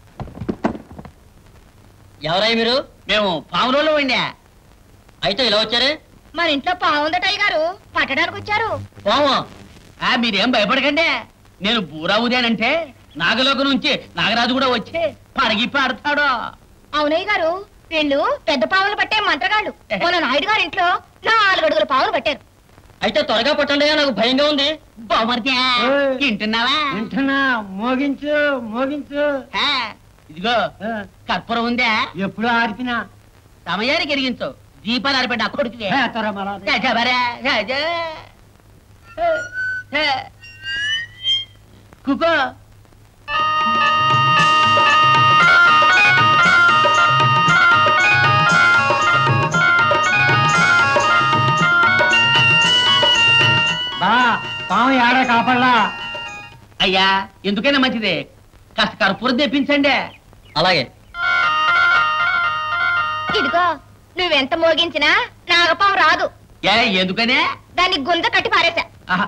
ఎవరై మీరు? మేము పావులలో ఉండే. అయితే ఇలా వచ్చారే? మన ఇంట్లో పావుందటయ్య గారు, పట్టడానికి వచ్చారు. పాము? ఆ మీరేం భయపడకండి. నేను బూరా ఉదేనంటే నాగలోక నుంచి నాగరాజు కూడా వచ్చి పడిగి పాడతాడు. అవునయ్య గారు, వీళ్ళు పెద్ద పావులు పట్టే మంత్రగాళ్ళు. మన నాయుడు గారి ఇంట్లో నాలుగు అడుగుల పావులు పట్టారు. అయితే త్వరగా పట్టండి, నాకు భయంగా ఉంది. బామర్ది ఏయ్. తింటున్నావా? వింటున్నా, మోగించు మోగించు. హా, ఇదిగో ఆ, కర్పూరం ఉందా? ఎప్పుడు ఆర్పినా సమయానికి ఎరిగించు. దీపాలు ఆరిపెట్టి ఆ కొడుకువి. ఏ, త్వర మరా. రాజావరా, రాజా. హే, హే. కుకో బా పాము ఏడ కాపడలా. అయ్యా, ఎందుకైనా మంచిది కాస్త కర్పూరం తెప్పించండి. అలాగే. ఇదిగో, నువ్వెంత మోగించినా నాగపాము రాదు. ఏ ఎందుకనే? దాన్ని గుంజ కట్టి పారేశా.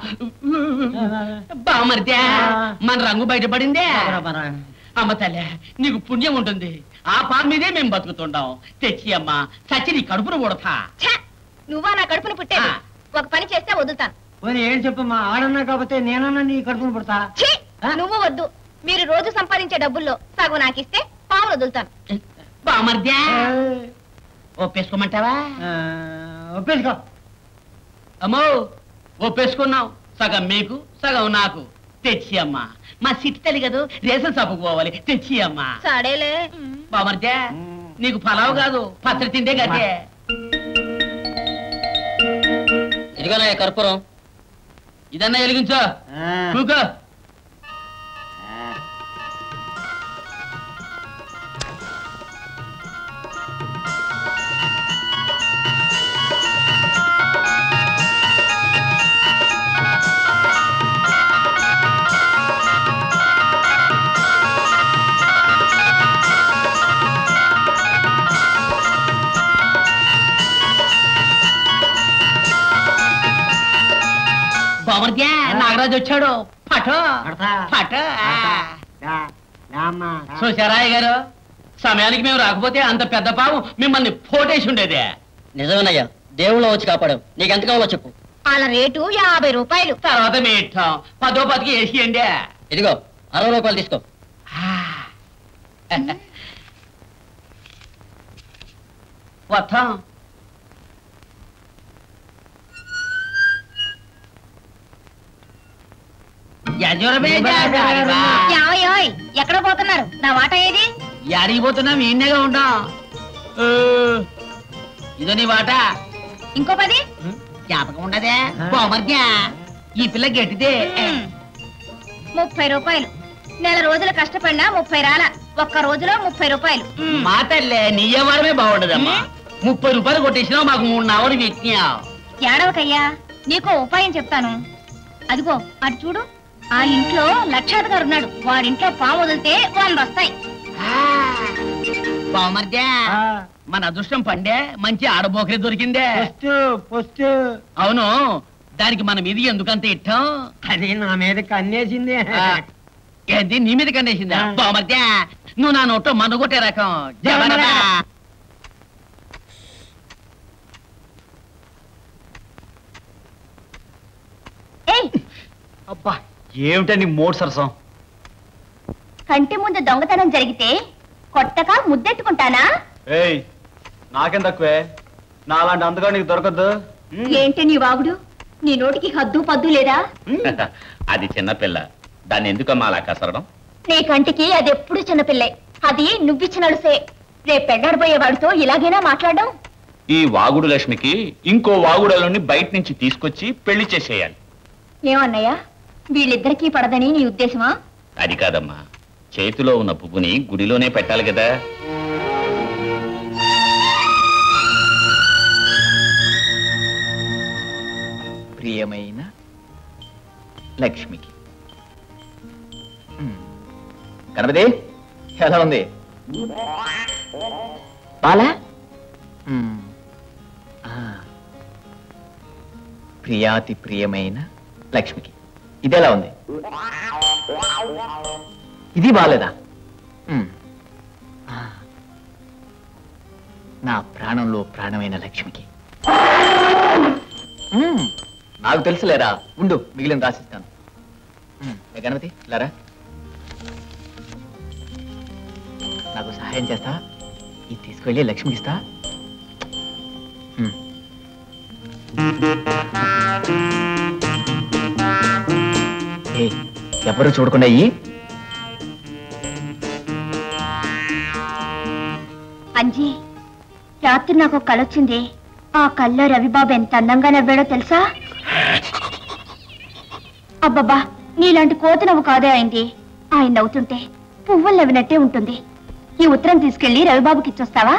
బామర్దే, మన రంగు బయటపడిందే. మరా, మరా. అమ్మ తల్లే, నీకు పుణ్యం ఉంటుంది. ఆ పాము మీదే మేము బతుకుతుండాం. తెచ్చి అమ్మా, చచ్చి నీ కడుపును కొడతా. ఛ! నువ్వా నా కడుపును పుట్టేది? ఆ. ఒక పని చేస్తే వదులుతాను. పోనీ ఏం చెప్పమ్మా, ఆడన్నా కాకపోతే నేనన్నా నీ కడుపును పుడతా. ఛీ! ఆ? నువ్వు వద్దు. మీరు రోజు సంపాదించే డబ్బుల్లో సగం నాకిస్తే పాములు వదులుతాను. బామర్దే, ఏయ్, ఒప్పేసుకోమంటావా? ఆ, ఒప్పేసుకో. అమ్మో, ఒప్పేసుకున్నాం. సగం మీకు, సగం నాకు. తెచ్చి అమ్మా, మా సిట్టి తల్లి కదా, రేషన్ షాపుకు పోవాలి. తెచ్చి అమ్మా. సడేలే. బామర్దే, నీకు పలావు కాదు, పచ్చడి తింటే గదే. ఇదిగోనా కర్పూరం, ఇదన్నా వెలిగించో. ఆ, కూకో. బామర్దే, నాగరాజు వచ్చాడు. పటో పడతా. పటో. దా, దా అమ్మా, దా. చూసారాయ్య గారు, సమయానికి మేము రాకపోతే అంత పెద్ద పాము మిమ్మల్ని పోటేసి ఉండేదే. నిజమేనయ్యా, దేవుళ్ళ వచ్చి కాపాడావు. నీకెంత కావాలో చెప్పు. వాళ్ళ రేటు యాభై రూపాయలు. తర్వాత మీ ఇష్టం. పదో పదికి వేసియండి. ఇదిగో అరవై రూపాయలు తీసుకో. వస్తాం. యావయోయ్, ఎక్కడ పోతున్నారు? నా వాట ఏది? యాడిగిపోతున్నాం, ఈయనగా ఉంటాం. ఇదో నీ వాట. ఇంకో పది. జ్ఞాపకం ఉండదే? బామర్ద్యా, ఈ పిల్ల గట్టిదే. ముప్పై రూపాయలు. నెల రోజులు కష్టపడినా ముప్పై రాల. ఒక్క రోజులో ముప్పై రూపాయలు. మా తల్లే, నీ వ్యవహారమే బాగుండదమ్మా. ముప్పై రూపాయలు కొట్టేసినావు, మాకు మూడు నావడు పెట్టినావు. ఏడవకయ్యా, నీకో ఉపాయం చెప్తాను. అదిగో అటు చూడు, ఆ ఇంట్లో లక్షాధికారి ఉన్నాడు. వాడింట్లో పాము వదిలితే వంద వస్తాయి. బామర్ద్యా, ఆ, మన అదృష్టం పండే, మంచి ఆడబోకరే దొరికిందే. పొస్తు పొస్తు. అవును, దానికి మనం ఇది ఎందుకంత ఇట్టం? అది నా మీద కన్నేసింది. ఆ, ఏంది నీ మీద కండేసిందా? ఆ. బామర్ద్యా, నువ్వు నా నోట్లో మన్ను కొట్టే రకం. జబరదా. ఏయ్, అబ్బా, ఏమిటండి మోడ్ సరసం? కంటి ముందు దొంగతనం జరిగితే కొట్టక ముద్దెట్టుకుంటానా? ఏయ్, నాకేం తక్కువే? నాలాంటి అందుగా నీకు దొరకద్దు. ఏంటి నీ వాగుడు? నీ నోటికి హద్దు పద్దు లేదా? అది చిన్నపిల్ల, దాన్ని ఎందుకమ్మా అలా కసరడం? నీ కంటికి అది ఎప్పుడు చిన్నపిల్లే. అది నువ్విచ్చిన అలుసే. రేపు పెళ్ళాడబోయే వాడితో ఇలాగైనా మాట్లాడడం? ఈ వాగుడు లక్ష్మికి ఇంకో వాగుడలోని బయట నుంచి తీసుకొచ్చి పెళ్లి చేసేయాలి. ఏమన్నయ్యా, వీళ్ళిద్దరికీ పడదని నీ ఉద్దేశమా? అది కాదమ్మా, చేతిలో ఉన్న పువ్వుని గుడిలోనే పెట్టాలి కదా. ప్రియమైన లక్ష్మికి. గణపతి ఎలా ఉంది? బాలా? మ్మ్. ఆ. ప్రియాతి ప్రియమైన లక్ష్మికి ఇదెలా ఉంది? ఇది బాలేదా? మ్మ్. ఆ. నా ప్రాణంలో ప్రాణమైన లక్ష్మికి. మ్మ్. నాకు తెలుసులేరా, ఉండు మిగిలిన రాసిస్తాను. మ్మ్. ఏ గణపతి లారా. నాకు సహాయం చేస్తా? ఇది తీసుకెళ్ళి లక్ష్మికి ఇస్తా. ఏ ఎవరు చూడకుండా అయ్యి. అంజీ, రాత్రి నాకు ఒక కళ వచ్చింది. ఆ కళ్ళలో రవిబాబు ఎంత అందంగా నవ్వాడో తెలుసా? అబ్బబ్బా, నీలాంటి కోత నవ్వు కాదే అయింది. ఆయన నవ్వుతుంటే పువ్వులు నవ్వినట్టే ఉంటుంది. ఈ ఉత్తరం తీసుకెళ్లి రవిబాబుకి ఇచ్చొస్తావా?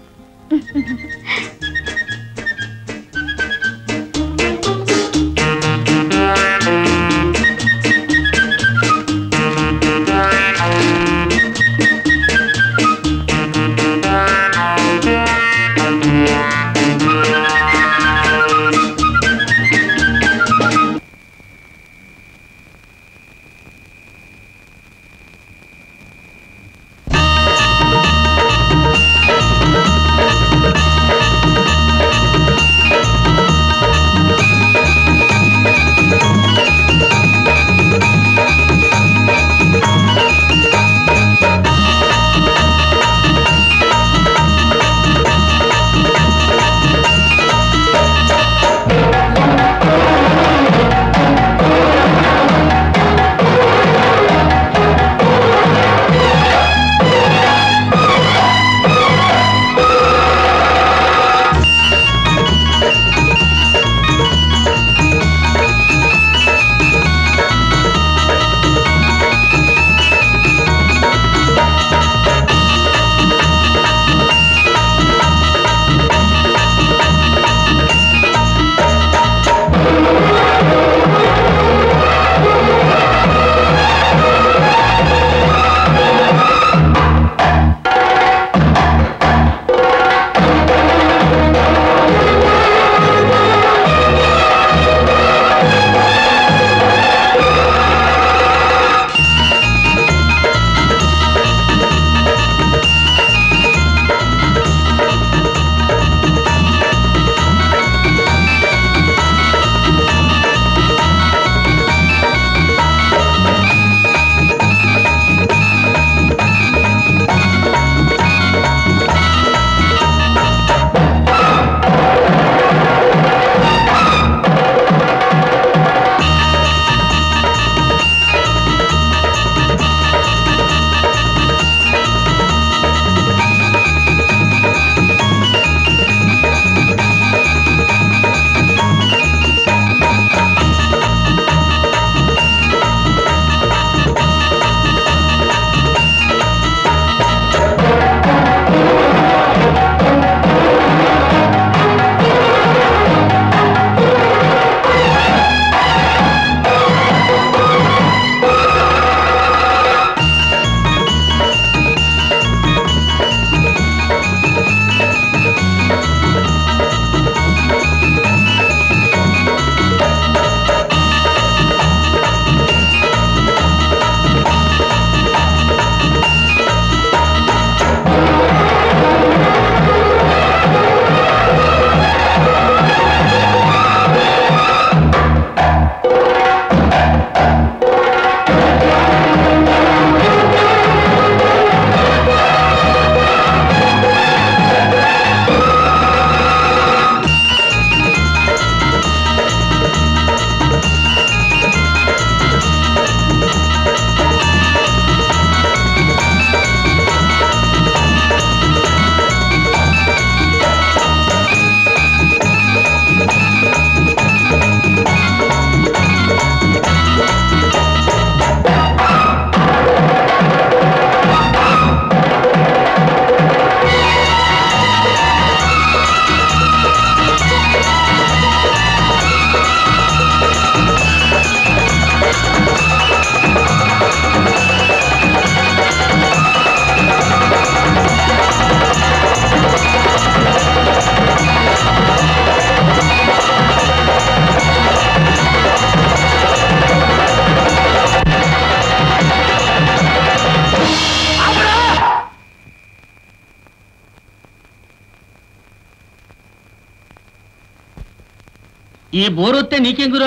ఈ బోరొత్తే నీకేం గురా?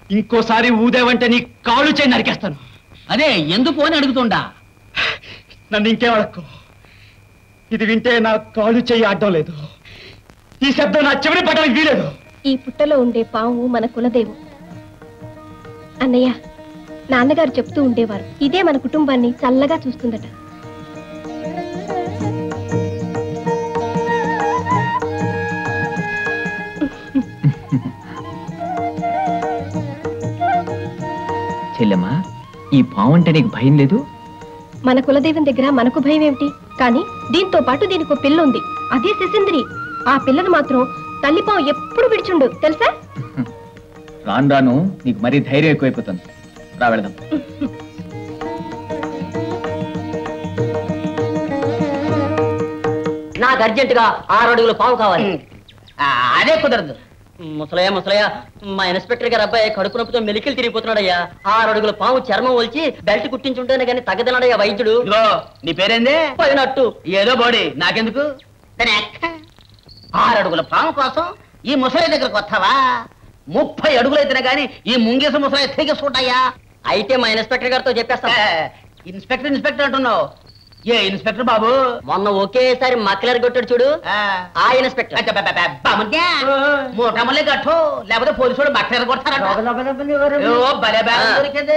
ఇంకోసారి ఊదేవంటే నీ కాళ్ళు చేయి నరికేస్తాను. అదే ఎందుకు అని అడుగుతుండా. నన్ను ఇంకేమడకు. ఇది వింటే నా కాలు చెయ్యి ఆడడం లేదు. ఈ శబ్దం నా చెవిని పట్టడానికి వీలేదు. ఈ పుట్టలో ఉండే పాము మన కులదేవు. అన్నయ్య, నాన్నగారు చెప్తూ ఉండేవారు, ఇదే మన కుటుంబాన్ని చల్లగా చూస్తుందట. చెల్లెమ్మా, ఈ పాము అంటే నీకు భయం లేదు? మన కులదేవం దగ్గర మనకు భయం ఏమిటి? కానీ దీంతో పాటు దీనికి పిల్ల ఉంది, అదే శశింద్రి. ఆ పిల్లను మాత్రం తల్లిపాము ఎప్పుడు విడిచుండు తెలుసా? రాను రాను నీకు మరీ ధైర్యం ఎక్కువైపోతుంది. రా వెళదాం. నాకు అర్జెంటుగా ఆరు అడుగుల పాము కావాలి. అదే కుదరదు. ముసలయ్య ముసలయ్య మా ఇన్స్పెక్టర్ గారు అబ్బాయి కడుపు నొప్పితో మెలికలు తిరిగిపోతున్నాడయ్యా. ఆరు అడుగుల పాము చర్మం ఒలిచి బెల్ట్ కుట్టించుంటేనే కానీ తగ్గదన్నాడయ్యా వైద్యుడు. ఇదిగో నీ పేరేందే? పోయినట్టు. ఏదో బాడీ నాకెందుకు? దాని అక్క ఆరు అడుగుల పాము కోసం ఈ ముసలి దగ్గరకు వస్తావా? ముప్పై అడుగులైతేనే గాని ఈ ముంగేస ముసలి తిరిగి చూడయ్యా. అయితే మా ఇన్స్పెక్టర్ గారితో చెప్పేస్తా. ఇన్స్పెక్టర్ ఇన్స్పెక్టర్ అంటున్నావు. ఏ ఇన్స్పెక్టర్ బాబు? మొన్న ఒకేసారి మక్లర్ కొట్టాడు చూడు, ఆ ఇన్స్పెక్టర్. మూటమల్లే గట్టు లేకపోతే పోలీసు వాడు మక్లర్ కొడతారట. దొరికింది.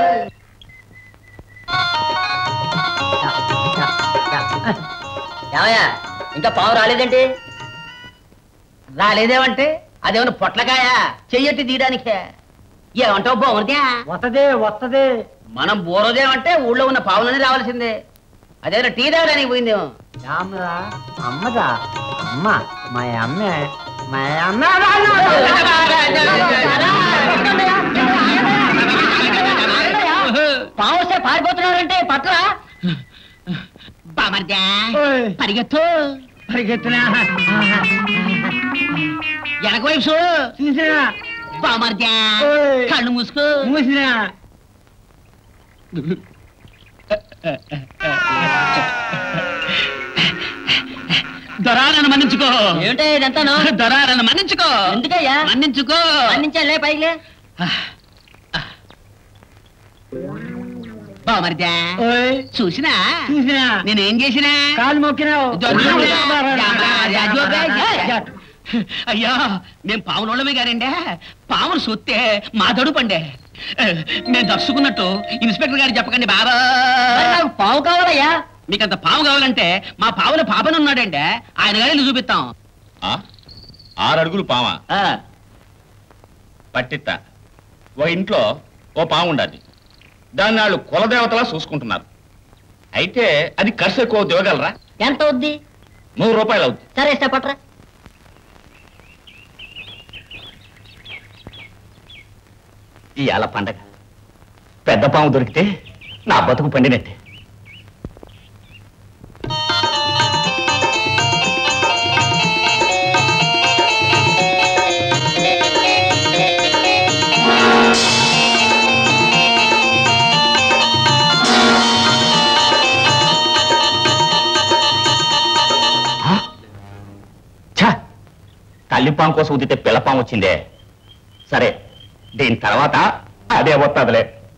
ఏమయ్యా, ఇంకా పాము రాలేదేంటి? రాలేదేమంటే అదేమన్నా పొట్లకాయ చెయ్యట్టి తీయడానికే. ఏమంటావు బాగుంది? వస్తదే వస్తదే. మనం బోరోదేమంటే ఊళ్ళో ఉన్న పావులని రావాల్సిందే. అదేనా టీ తాగడానికి పోయిందేమో. రామరా అమ్మదా? అమ్మ మా అమ్మే మా అమ్మ. పాము వస్తే పారిపోతున్నారంటే పట్ల బామర్దా పరిగెత్తు. పరిగెత్తునా వెనక వైపు చూడు. చూసినా బామర్దా కళ్ళు మూసుకో. మూసినా దొరా నన్ను మన్నించుకో. ఏమిటో ఇదంతాను? దొరా నన్ను మన్నించుకో. ఎందుకయ్యా మన్నించుకో. మన్నించాలే పైలే. బామర్దా చూసినా చూసినా నేనేం చేసినా? కాలు మొక్కినావు. అయ్యా మేము పావులోళ్ళమే గారండే. పావును సొత్తే మా దడు పండే. మేము దర్శకున్నట్టు ఇన్స్పెక్టర్ గారు చెప్పకండి బాబా. పావు కావాలయ్యా. మీకంత పావు కావాలంటే మా పావుల పాపను ఉన్నాడండి, ఆయన గారిని చూపిస్తాం. ఆరు అడుగులు పావా పట్టిత్తా. ఓ ఇంట్లో ఓ పాము ఉండాలి. దాన్ని వాళ్ళు కులదేవతలా చూసుకుంటున్నారు. అయితే అది ఖర్చు ఎక్కువ దిగగలరా? ఎంత అవుద్ది? నూరు రూపాయలు అవుద్ది. సరే ఇస్తా పట్రా. ఇవాళ పండగ. పెద్ద పాము దొరికితే నా బతుకు పండినట్టే. తల్లిపాము కోసం ఉదితే పిల్లపాము వచ్చిందే. సరే, దీని తర్వాత అదే వస్తుందిలే.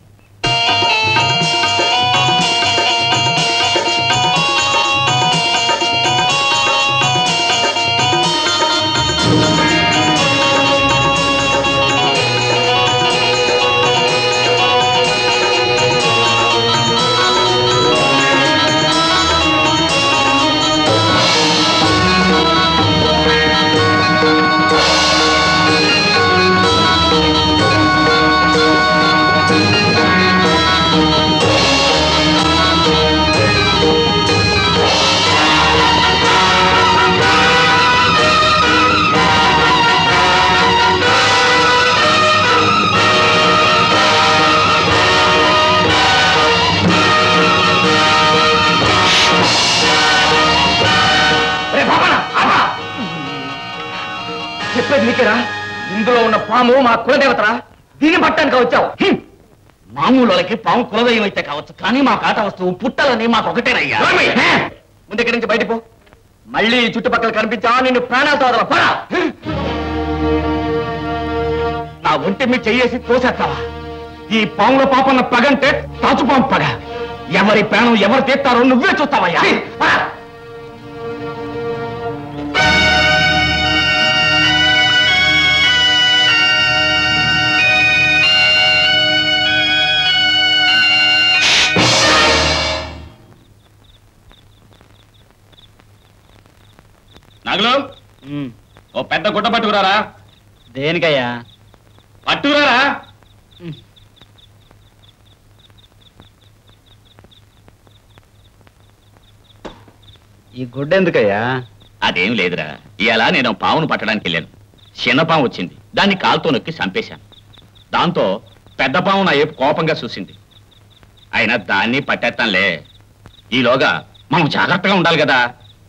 చెప్పేది నీకేరా? ఇందులో ఉన్న పాము మా కులదేవతరా? దీన్ని పట్టానికి వచ్చావు. మామూలు వాళ్ళకి పాము కులదైవం అయితే కావచ్చు, కానీ మా కాట వస్తువు పుట్టాలని మాకు ఒకటేనయ్యా. ముందు ఇక్కడి నుంచి బయటపో. మళ్ళీ చుట్టుపక్కల కనిపించావా నిన్ను ప్రాణాలతో వదల. నా ఒంటి మీద చెయ్యేసి తోసేస్తావా? ఈ పాముల పాపన్న పగంటే తాచుపాము పగ. ఎవరి ప్రాణం ఎవరు తీస్తారో నువ్వే చూస్తావయ్యా. నాగులు, ఓ పెద్ద గుడ్డ పట్టుకురారా. దేనికయ్యా? పట్టుకురారా. ఈ గుడ్డ ఎందుకయ్యా? అదేం లేదురా, ఇలా నేను పావును పట్టడానికి వెళ్ళాను. చిన్న పాము వచ్చింది, దాన్ని కాలుతో నొక్కి చంపేశాను. దాంతో పెద్ద పాము నా ఏపు కోపంగా చూసింది. అయినా దాన్ని పట్టేస్తానులే. ఈలోగా మనం జాగ్రత్తగా ఉండాలి కదా.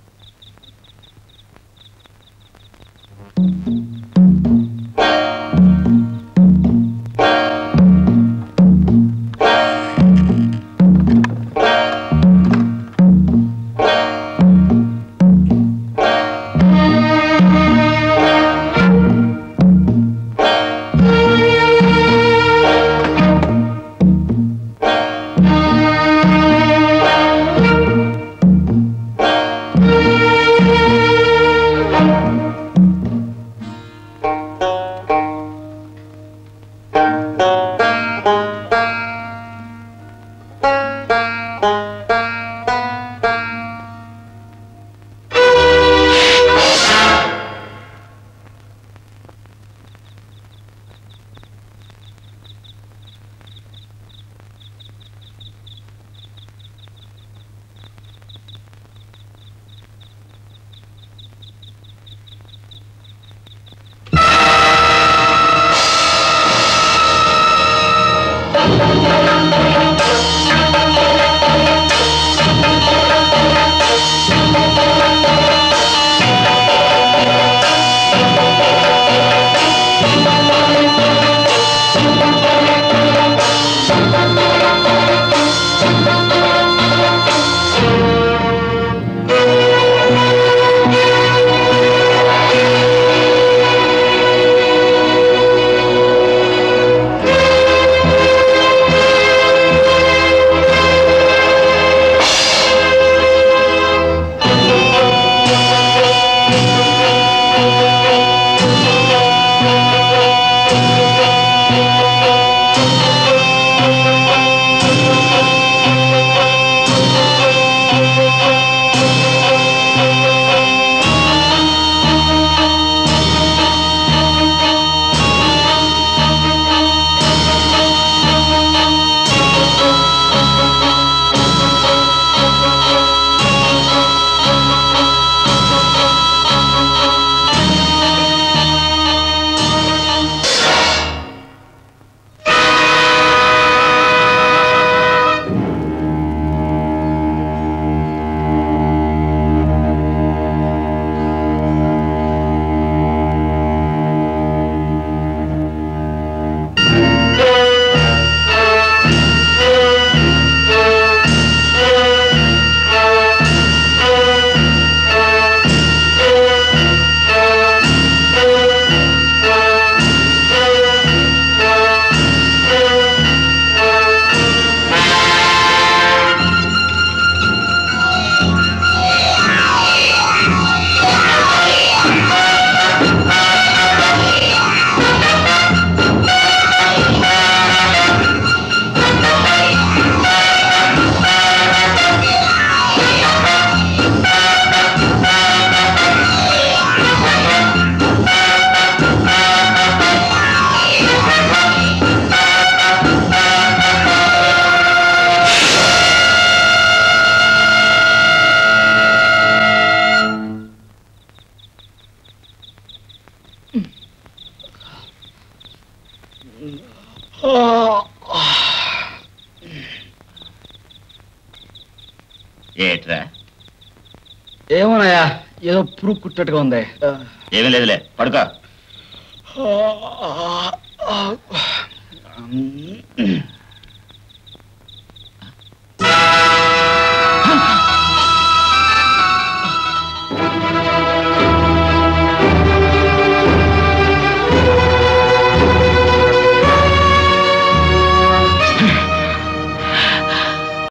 ఏట్రా? ఏమోనయ్యా, ఏదో పురుగు కుట్టట్టుగా ఉంది. ఏమీ లేదులే, పడుకో. ఆ